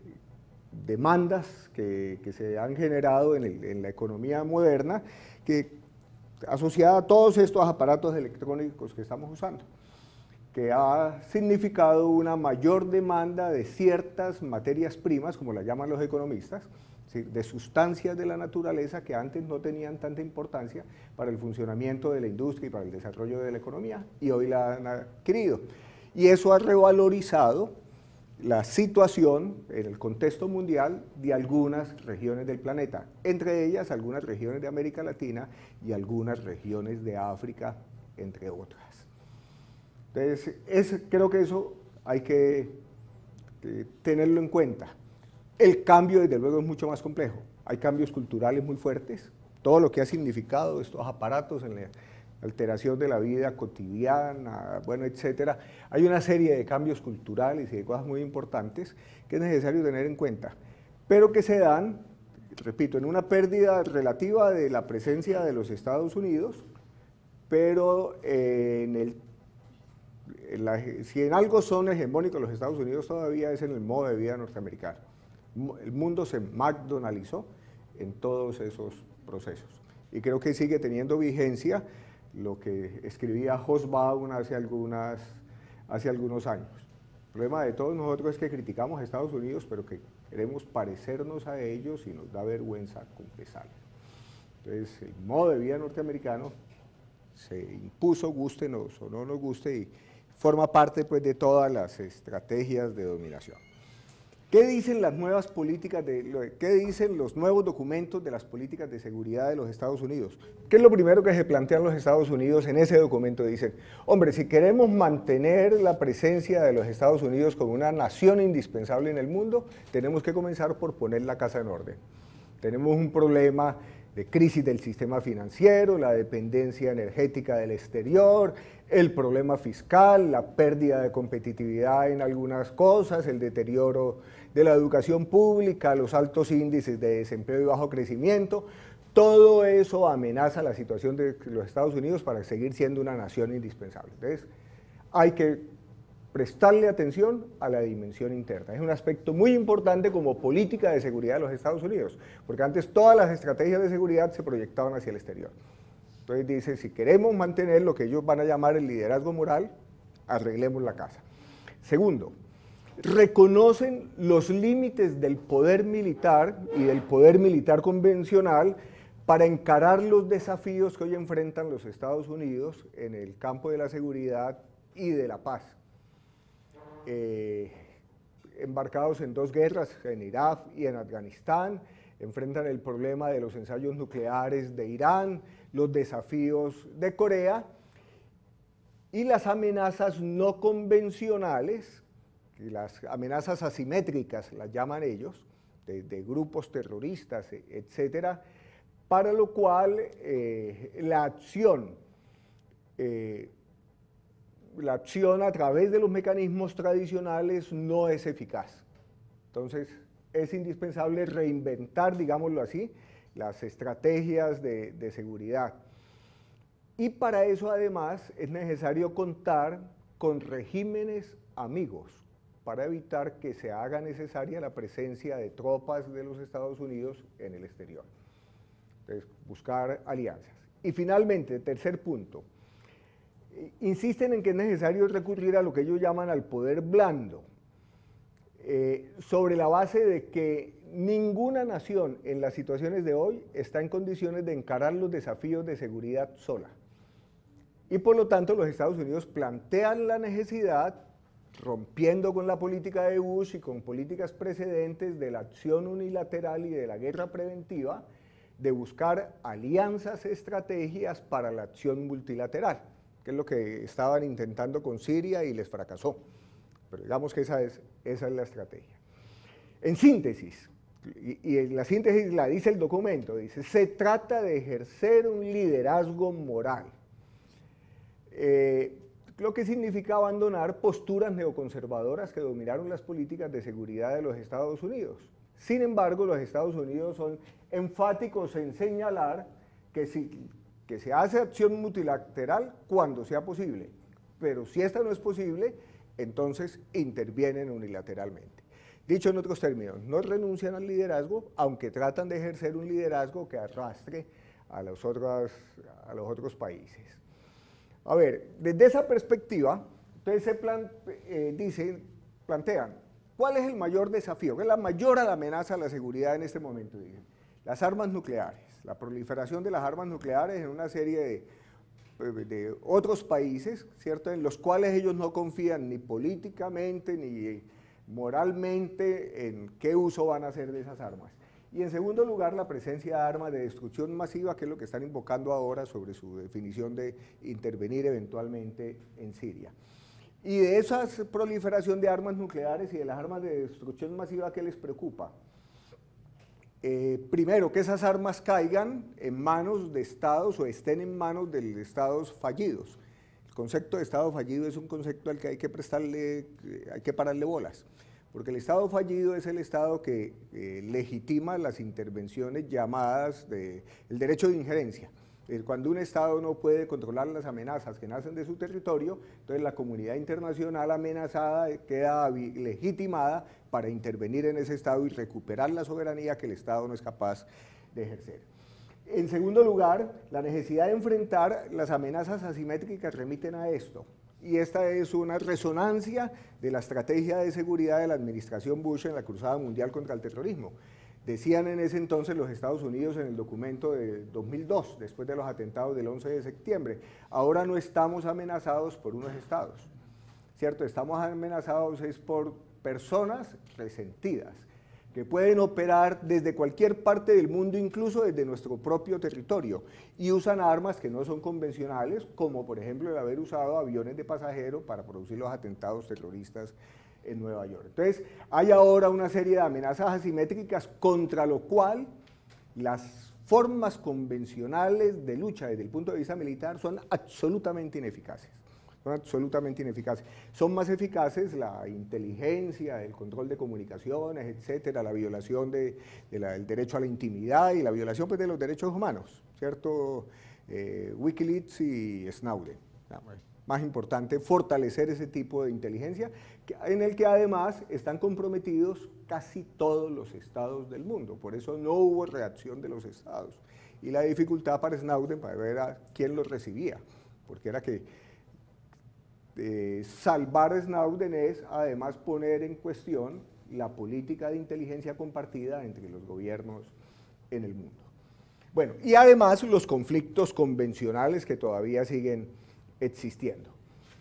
demandas que, que se han generado en, el, en la economía moderna, que, asociada a todos estos aparatos electrónicos que estamos usando, que ha significado una mayor demanda de ciertas materias primas, como las llaman los economistas, ¿sí?, de sustancias de la naturaleza que antes no tenían tanta importancia para el funcionamiento de la industria y para el desarrollo de la economía, y hoy la han adquirido. Y eso ha revalorizado la situación en el contexto mundial de algunas regiones del planeta, entre ellas algunas regiones de América Latina y algunas regiones de África, entre otras. Entonces, es, creo que eso hay que eh, tenerlo en cuenta. El cambio, desde luego, es mucho más complejo. Hay cambios culturales muy fuertes, todo lo que ha significado estos aparatos en la alteración de la vida cotidiana, bueno, etcétera. Hay una serie de cambios culturales y de cosas muy importantes que es necesario tener en cuenta, pero que se dan, repito, en una pérdida relativa de la presencia de los Estados Unidos, pero eh, en el, en la, si en algo son hegemónicos los Estados Unidos todavía es en el modo de vida norteamericano. El mundo se McDonaldizó en todos esos procesos y creo que sigue teniendo vigencia lo que escribía Hobsbawm hace, algunas, hace algunos años. El problema de todos nosotros es que criticamos a Estados Unidos, pero que queremos parecernos a ellos y nos da vergüenza confesarlo. Entonces, el modo de vida norteamericano se impuso, gústenos o no nos guste, y forma parte, pues, de todas las estrategias de dominación. ¿Qué dicen las nuevas políticas, de, qué dicen los nuevos documentos de las políticas de seguridad de los Estados Unidos? ¿Qué es lo primero que se plantean los Estados Unidos en ese documento? Dicen, hombre, si queremos mantener la presencia de los Estados Unidos como una nación indispensable en el mundo, tenemos que comenzar por poner la casa en orden. Tenemos un problema de crisis del sistema financiero, la dependencia energética del exterior, el problema fiscal, la pérdida de competitividad en algunas cosas, el deterioro de la educación pública, los altos índices de desempleo y bajo crecimiento. Todo eso amenaza la situación de los Estados Unidos para seguir siendo una nación indispensable. Entonces, hay que prestarle atención a la dimensión interna. Es un aspecto muy importante como política de seguridad de los Estados Unidos, porque antes todas las estrategias de seguridad se proyectaban hacia el exterior. Entonces dice, si queremos mantener lo que ellos van a llamar el liderazgo moral, arreglemos la casa. Segundo, reconocen los límites del poder militar y del poder militar convencional para encarar los desafíos que hoy enfrentan los Estados Unidos en el campo de la seguridad y de la paz. Eh, embarcados en dos guerras, en Irak y en Afganistán, enfrentan el problema de los ensayos nucleares de Irán, los desafíos de Corea y las amenazas no convencionales, las amenazas asimétricas las llaman ellos, de, de grupos terroristas, etcétera, para lo cual eh, la acción eh, la acción a través de los mecanismos tradicionales no es eficaz. Entonces, es indispensable reinventar, digámoslo así, las estrategias de, de seguridad. Y para eso además es necesario contar con regímenes amigos para evitar que se haga necesaria la presencia de tropas de los Estados Unidos en el exterior. Entonces, buscar alianzas. Y finalmente, tercer punto, insisten en que es necesario recurrir a lo que ellos llaman al poder blando, eh, sobre la base de que ninguna nación en las situaciones de hoy está en condiciones de encarar los desafíos de seguridad sola. Y por lo tanto los Estados Unidos plantean la necesidad, rompiendo con la política de Bush y con políticas precedentes de la acción unilateral y de la guerra preventiva, de buscar alianzas, estrategias para la acción multilateral, que es lo que estaban intentando con Siria y les fracasó. Pero digamos que esa es, esa es la estrategia. En síntesis, y, y en la síntesis la dice el documento, dice, se trata de ejercer un liderazgo moral, eh, lo que significa abandonar posturas neoconservadoras que dominaron las políticas de seguridad de los Estados Unidos. Sin embargo, los Estados Unidos son enfáticos en señalar que, si, que se hace acción multilateral cuando sea posible, pero si esta no es posible, entonces intervienen unilateralmente. Dicho en otros términos, no renuncian al liderazgo, aunque tratan de ejercer un liderazgo que arrastre a los otros, a los otros países. A ver, desde esa perspectiva, entonces se plan, eh, dicen, plantean, ¿cuál es el mayor desafío? ¿Cuál es la mayor amenaza a la seguridad en este momento? Dicen, las armas nucleares, la proliferación de las armas nucleares en una serie de, de otros países, ¿cierto?, en los cuales ellos no confían ni políticamente ni moralmente en qué uso van a hacer de esas armas. Y en segundo lugar, la presencia de armas de destrucción masiva, que es lo que están invocando ahora sobre su definición de intervenir eventualmente en Siria. Y de esa proliferación de armas nucleares y de las armas de destrucción masiva, ¿qué les preocupa? Eh, primero, que esas armas caigan en manos de estados o estén en manos de estados fallidos. El concepto de estado fallido es un concepto al que hay que prestarle, hay que pararle bolas, porque el estado fallido es el estado que eh, legitima las intervenciones llamadas de, el derecho de injerencia. Cuando un Estado no puede controlar las amenazas que nacen de su territorio, entonces la comunidad internacional amenazada queda legitimada para intervenir en ese Estado y recuperar la soberanía que el Estado no es capaz de ejercer. En segundo lugar, la necesidad de enfrentar las amenazas asimétricas remiten a esto, y esta es una resonancia de la estrategia de seguridad de la administración Bush en la cruzada mundial contra el terrorismo. Decían en ese entonces los Estados Unidos en el documento de dos mil dos, después de los atentados del once de septiembre, ahora no estamos amenazados por unos estados, ¿cierto? Estamos amenazados es por personas resentidas, que pueden operar desde cualquier parte del mundo, incluso desde nuestro propio territorio, y usan armas que no son convencionales, como por ejemplo el haber usado aviones de pasajeros para producir los atentados terroristas en Nueva York. Entonces, hay ahora una serie de amenazas asimétricas contra lo cual las formas convencionales de lucha desde el punto de vista militar son absolutamente ineficaces. Son absolutamente ineficaces. Son más eficaces la inteligencia, el control de comunicaciones, etcétera, la violación de, de la, del derecho a la intimidad y la violación pues, de los derechos humanos, ¿cierto? Eh, Wikileaks y Snowden. Más importante, fortalecer ese tipo de inteligencia, en el que además están comprometidos casi todos los estados del mundo. Por eso no hubo reacción de los estados. Y la dificultad para Snowden para ver a quién los recibía, porque era que eh, salvar a Snowden es además poner en cuestión la política de inteligencia compartida entre los gobiernos en el mundo. Bueno, y además los conflictos convencionales que todavía siguen existiendo.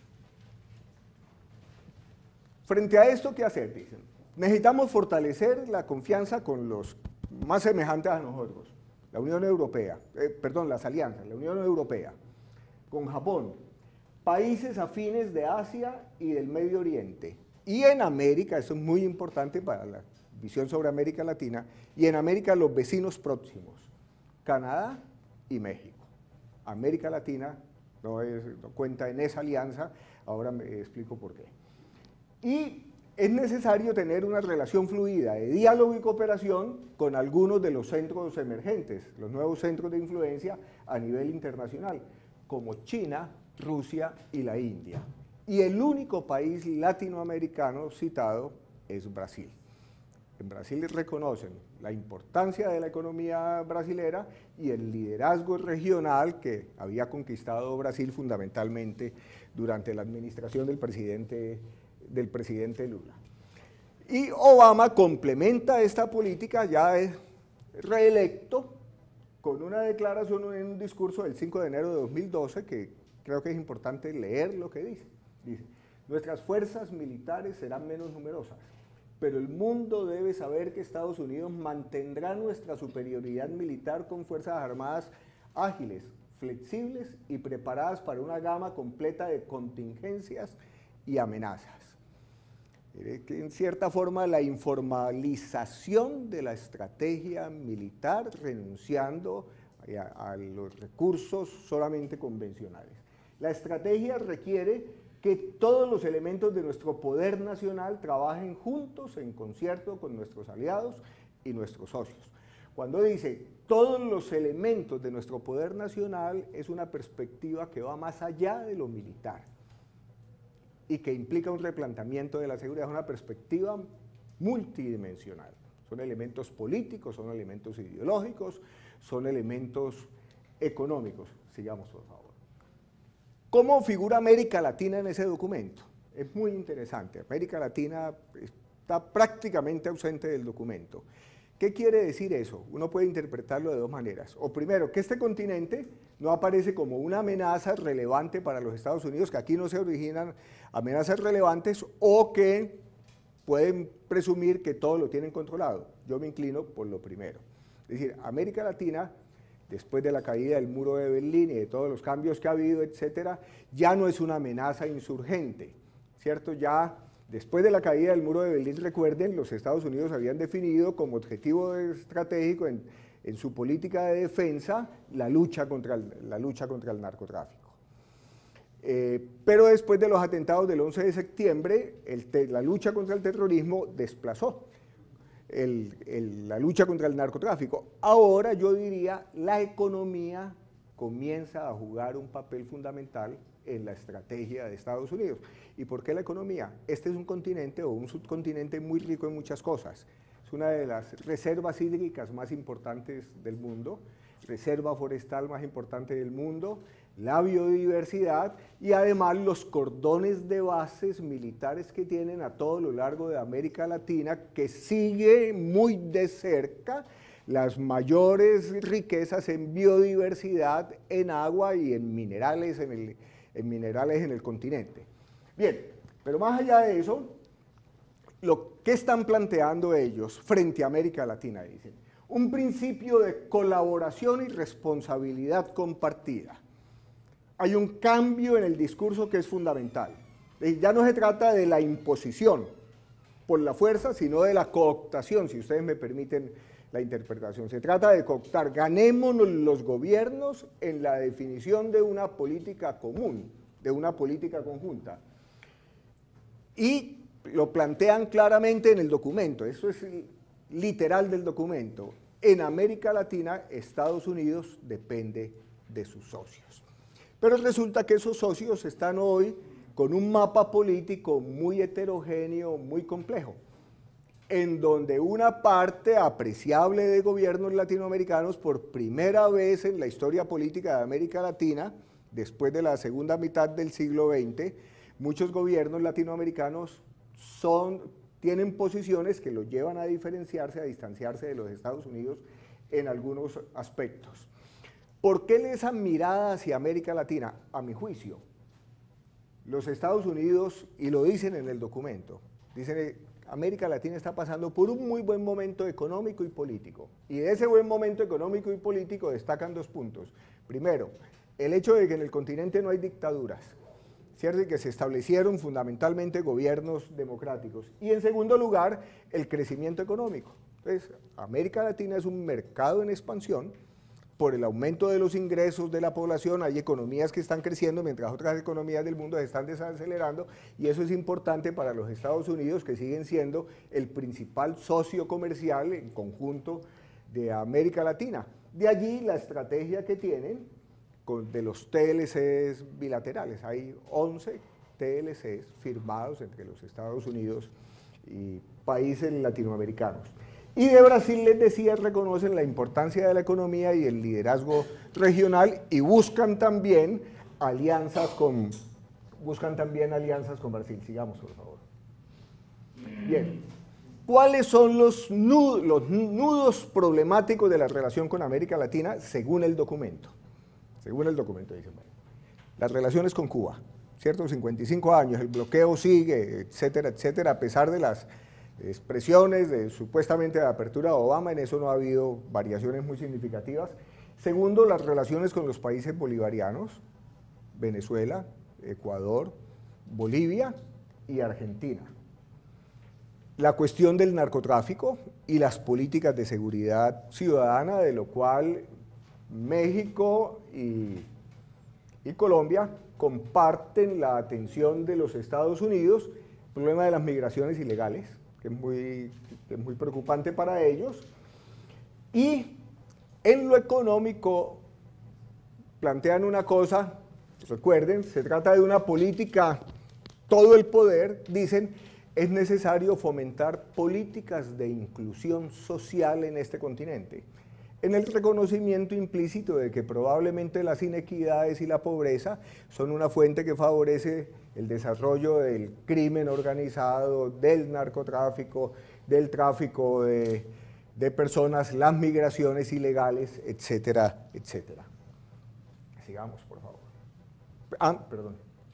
Frente a esto, ¿qué hacer? Dicen, necesitamos fortalecer la confianza con los más semejantes a nosotros, la Unión Europea, eh, perdón, las alianzas, la Unión Europea, con Japón, países afines de Asia y del Medio Oriente, y en América, eso es muy importante para la visión sobre América Latina, y en América los vecinos próximos, Canadá y México. América Latina no, es, no cuenta en esa alianza, ahora me explico por qué. Y es necesario tener una relación fluida de diálogo y cooperación con algunos de los centros emergentes, los nuevos centros de influencia a nivel internacional, como China, Rusia y la India. Y el único país latinoamericano citado es Brasil. En Brasil reconocen la importancia de la economía brasilera y el liderazgo regional que había conquistado Brasil fundamentalmente durante la administración del presidente, del presidente Lula. Y Obama complementa esta política, ya es reelecto, con una declaración en un discurso del cinco de enero de dos mil doce que creo que es importante leer lo que dice. Dice, nuestras fuerzas militares serán menos numerosas, pero el mundo debe saber que Estados Unidos mantendrá nuestra superioridad militar con fuerzas armadas ágiles, flexibles y preparadas para una gama completa de contingencias y amenazas. Que en cierta forma la informalización de la estrategia militar, renunciando a, a los recursos solamente convencionales. La estrategia requiere que todos los elementos de nuestro poder nacional trabajen juntos, en concierto con nuestros aliados y nuestros socios. Cuando dice todos los elementos de nuestro poder nacional, es una perspectiva que va más allá de lo militar y que implica un replanteamiento de la seguridad, es una perspectiva multidimensional. Son elementos políticos, son elementos ideológicos, son elementos económicos. Sigamos, por favor. ¿Cómo figura América Latina en ese documento? Es muy interesante. América Latina está prácticamente ausente del documento. ¿Qué quiere decir eso? Uno puede interpretarlo de dos maneras. O primero, que este continente no aparece como una amenaza relevante para los Estados Unidos, que aquí no se originan amenazas relevantes, o que pueden presumir que todo lo tienen controlado. Yo me inclino por lo primero. Es decir, América Latina, después de la caída del muro de Berlín y de todos los cambios que ha habido, etcétera, ya no es una amenaza insurgente, ¿cierto? Ya después de la caída del muro de Berlín, recuerden, los Estados Unidos habían definido como objetivo estratégico en, en su política de defensa la lucha contra el, la lucha contra el narcotráfico. Eh, pero después de los atentados del once de septiembre, el te, la lucha contra el terrorismo desplazó el, el, la lucha contra el narcotráfico. Ahora yo diría la economía comienza a jugar un papel fundamental en la estrategia de Estados Unidos. ¿Y por qué la economía? Este es un continente o un subcontinente muy rico en muchas cosas. Es una de las reservas hídricas más importantes del mundo, reserva forestal más importante del mundo, la biodiversidad y además los cordones de bases militares que tienen a todo lo largo de América Latina, que sigue muy de cerca las mayores riquezas en biodiversidad, en agua y en minerales en el, en minerales en el continente. Bien, pero más allá de eso, lo que están planteando ellos frente a América Latina, dicen, un principio de colaboración y responsabilidad compartida. Hay un cambio en el discurso que es fundamental. Ya no se trata de la imposición por la fuerza, sino de la cooptación, si ustedes me permiten la interpretación. Se trata de cooptar, ganémonos los gobiernos en la definición de una política común, de una política conjunta. Y lo plantean claramente en el documento, eso es literal del documento. En América Latina, Estados Unidos depende de sus socios. Pero resulta que esos socios están hoy con un mapa político muy heterogéneo, muy complejo, en donde una parte apreciable de gobiernos latinoamericanos, por primera vez en la historia política de América Latina, después de la segunda mitad del siglo veinte, muchos gobiernos latinoamericanos son, tienen posiciones que los llevan a diferenciarse, a distanciarse de los Estados Unidos en algunos aspectos. ¿Por qué esa mirada hacia América Latina? A mi juicio, los Estados Unidos, y lo dicen en el documento, dicen América Latina está pasando por un muy buen momento económico y político, y de ese buen momento económico y político destacan dos puntos. Primero, el hecho de que en el continente no hay dictaduras, ¿cierto? Y que se establecieron fundamentalmente gobiernos democráticos. Y en segundo lugar, el crecimiento económico. Entonces, América Latina es un mercado en expansión, por el aumento de los ingresos de la población, hay economías que están creciendo mientras otras economías del mundo se están desacelerando, y eso es importante para los Estados Unidos, que siguen siendo el principal socio comercial en conjunto de América Latina. De allí la estrategia que tienen con, de los T L Cs bilaterales. Hay once T L Cs firmados entre los Estados Unidos y países latinoamericanos. Y de Brasil, les decía, reconocen la importancia de la economía y el liderazgo regional y buscan también alianzas con, buscan también alianzas con Brasil. Sigamos, por favor. Bien. ¿Cuáles son los nudos, los nudos problemáticos de la relación con América Latina según el documento? Según el documento dicen, bueno, las relaciones con Cuba, ¿cierto? cincuenta y cinco años, el bloqueo sigue, etcétera, etcétera, a pesar de las expresiones de supuestamente de apertura de Obama, en eso no ha habido variaciones muy significativas. Segundo, las relaciones con los países bolivarianos, Venezuela, Ecuador, Bolivia y Argentina. La cuestión del narcotráfico y las políticas de seguridad ciudadana, de lo cual México y, y Colombia comparten la atención de los Estados Unidos, el problema de las migraciones ilegales, que es muy, que es muy preocupante para ellos, y en lo económico plantean una cosa, recuerden, se trata de una política, todo el poder, dicen, es necesario fomentar políticas de inclusión social en este continente, en el reconocimiento implícito de que probablemente las inequidades y la pobreza son una fuente que favorece el desarrollo del crimen organizado, del narcotráfico, del tráfico de, de personas, las migraciones ilegales, etcétera, etcétera. Sigamos, por favor. Ah, perdón.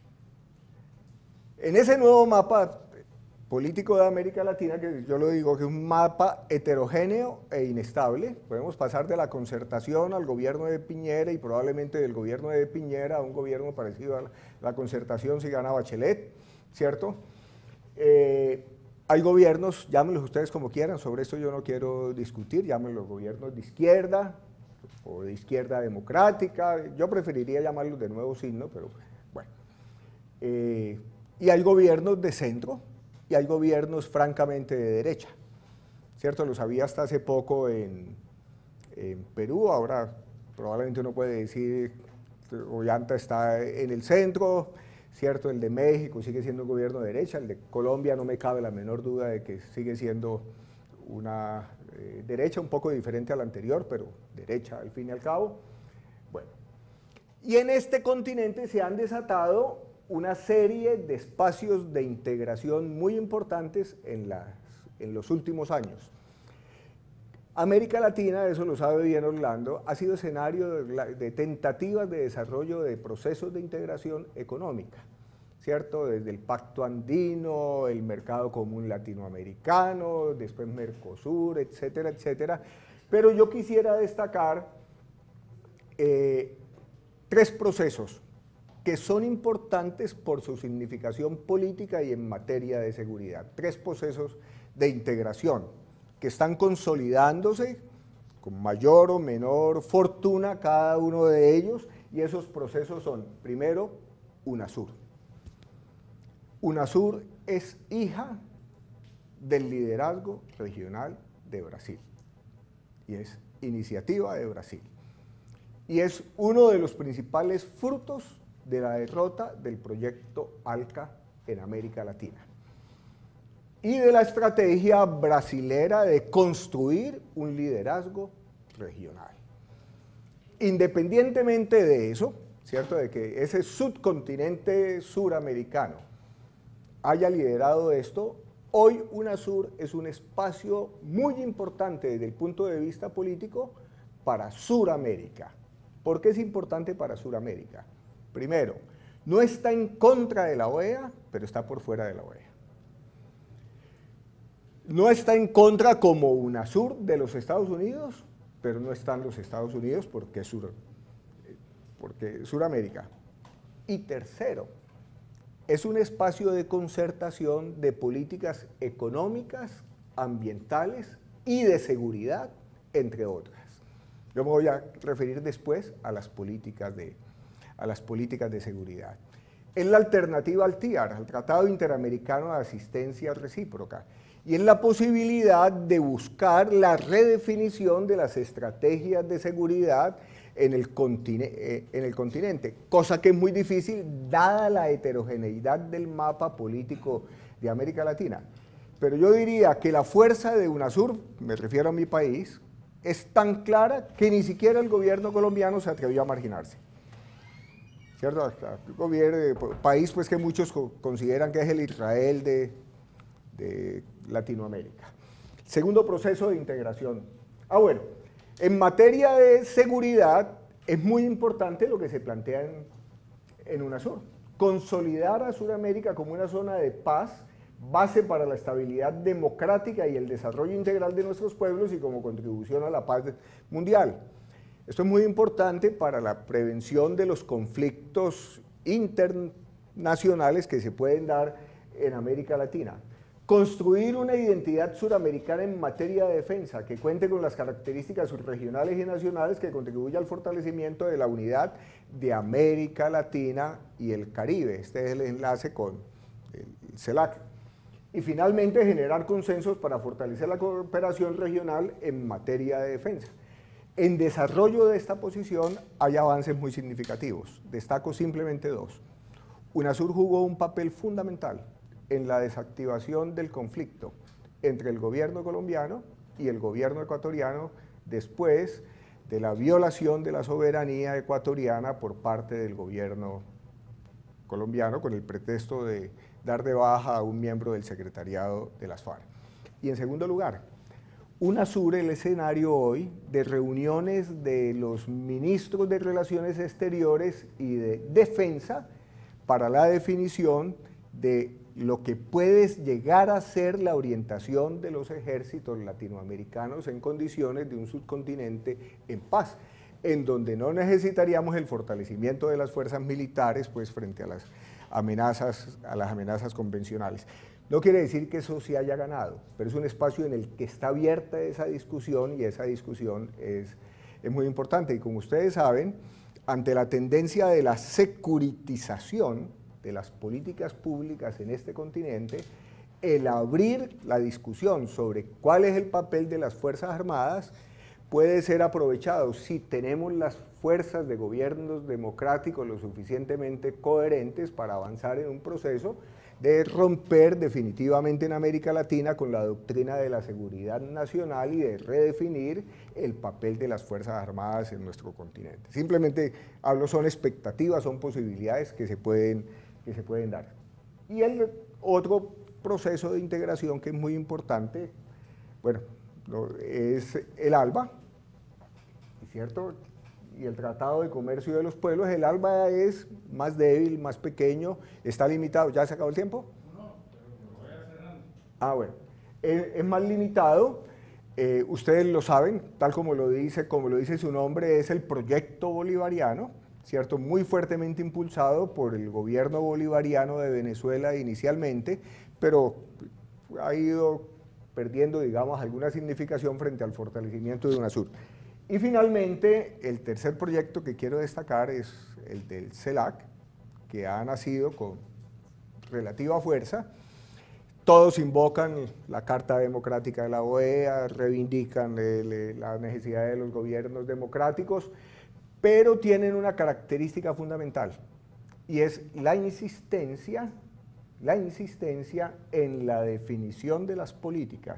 En ese nuevo mapa político de América Latina, que yo lo digo que es un mapa heterogéneo e inestable, podemos pasar de la concertación al gobierno de Piñera y probablemente del gobierno de Piñera a un gobierno parecido a la, la concertación si gana Bachelet, ¿cierto? Eh, hay gobiernos, llámenlos ustedes como quieran, sobre esto yo no quiero discutir, llámenlos gobiernos de izquierda o de izquierda democrática, yo preferiría llamarlos de nuevo signo, pero bueno. Eh, y hay gobiernos de centro, y hay gobiernos francamente de derecha, ¿cierto? Los había hasta hace poco en, en Perú, ahora probablemente uno puede decir que Ollanta está en el centro, ¿cierto? El de México sigue siendo un gobierno de derecha, el de Colombia no me cabe la menor duda de que sigue siendo una eh, derecha un poco diferente a la anterior, pero derecha al fin y al cabo. Bueno, y en este continente se han desatado una serie de espacios de integración muy importantes en, las, en los últimos años. América Latina, eso lo sabe bien Orlando, ha sido escenario de, de tentativas de desarrollo de procesos de integración económica, ¿cierto? Desde el Pacto Andino, el Mercado Común Latinoamericano, después Mercosur, etcétera, etcétera. Pero yo quisiera destacar eh, tres procesos que son importantes por su significación política y en materia de seguridad. Tres procesos de integración que están consolidándose con mayor o menor fortuna cada uno de ellos, y esos procesos son, primero, UNASUR. UNASUR es hija del liderazgo regional de Brasil, y es iniciativa de Brasil, y es uno de los principales frutos de la derrota del proyecto ALCA en América Latina y de la estrategia brasilera de construir un liderazgo regional. Independientemente de eso, ¿cierto?, de que ese subcontinente suramericano haya liderado esto, hoy UNASUR es un espacio muy importante desde el punto de vista político para Suramérica. ¿Por qué es importante para Suramérica? Primero, no está en contra de la O E A, pero está por fuera de la O E A. No está en contra como UNASUR de los Estados Unidos, pero no están los Estados Unidos porque es Sur, porque Suramérica. Y tercero, es un espacio de concertación de políticas económicas, ambientales y de seguridad, entre otras. Yo me voy a referir después a las políticas de, a las políticas de seguridad. Es la alternativa al T I A R, al Tratado Interamericano de Asistencia Recíproca, y es la posibilidad de buscar la redefinición de las estrategias de seguridad en el, continente, en el continente, cosa que es muy difícil dada la heterogeneidad del mapa político de América Latina. Pero yo diría que la fuerza de UNASUR, me refiero a mi país, es tan clara que ni siquiera el gobierno colombiano se atrevió a marginarse. ¿Cierto? El gobierno, el país pues, que muchos consideran que es el Israel de, de Latinoamérica. Segundo proceso de integración. Ah, bueno, en materia de seguridad es muy importante lo que se plantea en, en UNASUR. Consolidar a Sudamérica como una zona de paz, base para la estabilidad democrática y el desarrollo integral de nuestros pueblos y como contribución a la paz mundial. Esto es muy importante para la prevención de los conflictos internacionales que se pueden dar en América Latina. Construir una identidad suramericana en materia de defensa que cuente con las características subregionales y nacionales que contribuya al fortalecimiento de la unidad de América Latina y el Caribe. Este es el enlace con el CELAC. Y finalmente generar consensos para fortalecer la cooperación regional en materia de defensa. En desarrollo de esta posición hay avances muy significativos. Destaco simplemente dos. UNASUR jugó un papel fundamental en la desactivación del conflicto entre el gobierno colombiano y el gobierno ecuatoriano después de la violación de la soberanía ecuatoriana por parte del gobierno colombiano con el pretexto de dar de baja a un miembro del secretariado de las FARC. Y en segundo lugar, UNASUR es el escenario hoy de reuniones de los ministros de Relaciones Exteriores y de Defensa para la definición de lo que puede llegar a ser la orientación de los ejércitos latinoamericanos en condiciones de un subcontinente en paz, en donde no necesitaríamos el fortalecimiento de las fuerzas militares pues, frente a las amenazas, a las amenazas convencionales. No quiere decir que eso se haya ganado, pero es un espacio en el que está abierta esa discusión y esa discusión es, es muy importante. Y como ustedes saben, ante la tendencia de la securitización de las políticas públicas en este continente, el abrir la discusión sobre cuál es el papel de las Fuerzas Armadas puede ser aprovechado si tenemos las fuerzas de gobiernos democráticos lo suficientemente coherentes para avanzar en un proceso de romper definitivamente en América Latina con la doctrina de la seguridad nacional y de redefinir el papel de las Fuerzas Armadas en nuestro continente. Simplemente hablo, son expectativas, son posibilidades que se pueden, que se pueden dar. Y el otro proceso de integración que es muy importante, bueno, es el ALBA, ¿cierto? Y el Tratado de Comercio de los Pueblos. El ALBA es más débil, más pequeño, está limitado. ¿Ya se acabó el tiempo? No, pero lo voy a cerrar. Ah, bueno. Es, es más limitado, eh, ustedes lo saben, tal como lo, dice, como lo dice su nombre, es el proyecto bolivariano, ¿cierto? Muy fuertemente impulsado por el gobierno bolivariano de Venezuela inicialmente, pero ha ido perdiendo, digamos, alguna significación frente al fortalecimiento de UNASUR. Y finalmente, el tercer proyecto que quiero destacar es el del CELAC, que ha nacido con relativa fuerza. Todos invocan la Carta Democrática de la O E A, reivindican el, la necesidad de los gobiernos democráticos, pero tienen una característica fundamental, y es la insistencia, la insistencia en la definición de las políticas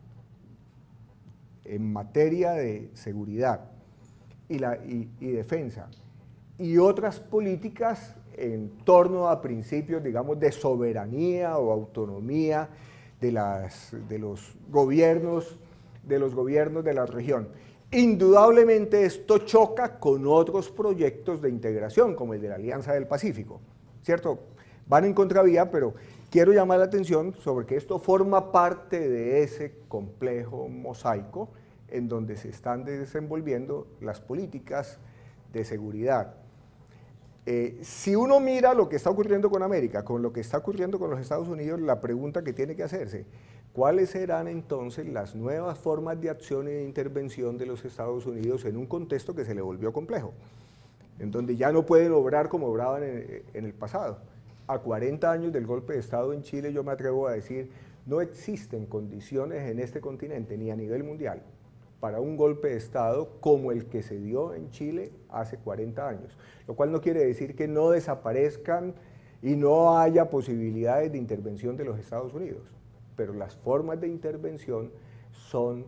en materia de seguridad y, la, y, y defensa, y otras políticas en torno a principios, digamos, de soberanía o autonomía de, las, de los gobiernos, de los gobiernos de la región. Indudablemente esto choca con otros proyectos de integración, como el de la Alianza del Pacífico, ¿cierto? Van en contravía, pero quiero llamar la atención sobre que esto forma parte de ese complejo mosaico en donde se están desenvolviendo las políticas de seguridad. Eh, si uno mira lo que está ocurriendo con América, con lo que está ocurriendo con los Estados Unidos, la pregunta que tiene que hacerse, ¿cuáles serán entonces las nuevas formas de acción y de intervención de los Estados Unidos en un contexto que se le volvió complejo? En donde ya no pueden obrar como obraban en, en el pasado. A cuarenta años del golpe de Estado en Chile, yo me atrevo a decir, no existen condiciones en este continente, ni a nivel mundial, para un golpe de Estado como el que se dio en Chile hace cuarenta años, lo cual no quiere decir que no desaparezcan y no haya posibilidades de intervención de los Estados Unidos, pero las formas de intervención son,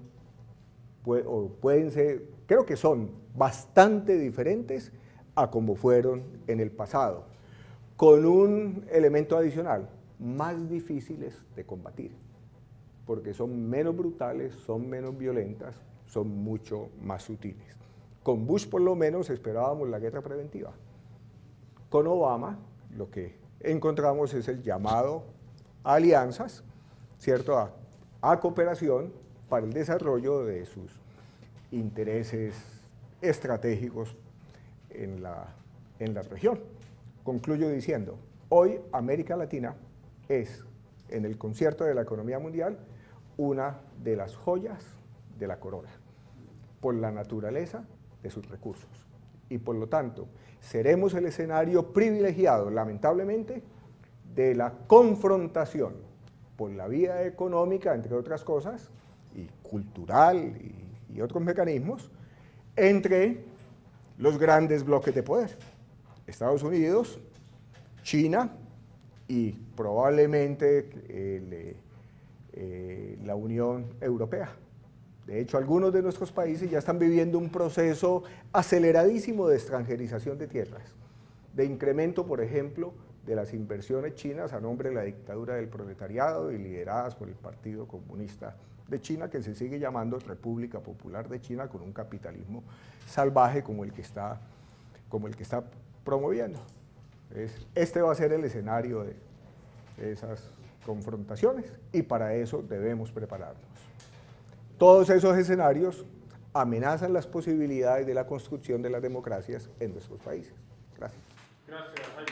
o pueden ser, creo que son bastante diferentes a como fueron en el pasado, con un elemento adicional, más difíciles de combatir, porque son menos brutales, son menos violentas, son mucho más sutiles. Con Bush por lo menos esperábamos la guerra preventiva. Con Obama lo que encontramos es el llamado a alianzas, ¿cierto? A, a cooperación para el desarrollo de sus intereses estratégicos en la, en la región. Concluyo diciendo, hoy América Latina es, en el concierto de la economía mundial, una de las joyas de la corona, por la naturaleza de sus recursos. Y por lo tanto, seremos el escenario privilegiado, lamentablemente, de la confrontación por la vía económica, entre otras cosas, y cultural y, y otros mecanismos, entre los grandes bloques de poder, Estados Unidos, China y probablemente el, eh, la Unión Europea. De hecho, algunos de nuestros países ya están viviendo un proceso aceleradísimo de extranjerización de tierras, de incremento, por ejemplo, de las inversiones chinas a nombre de la dictadura del proletariado y lideradas por el Partido Comunista de China, que se sigue llamando República Popular de China, con un capitalismo salvaje como el que está, como el que está promoviendo. Es, este va a ser el escenario de esas confrontaciones y para eso debemos prepararnos. Todos esos escenarios amenazan las posibilidades de la construcción de las democracias en nuestros países. Gracias. Gracias, Jaime.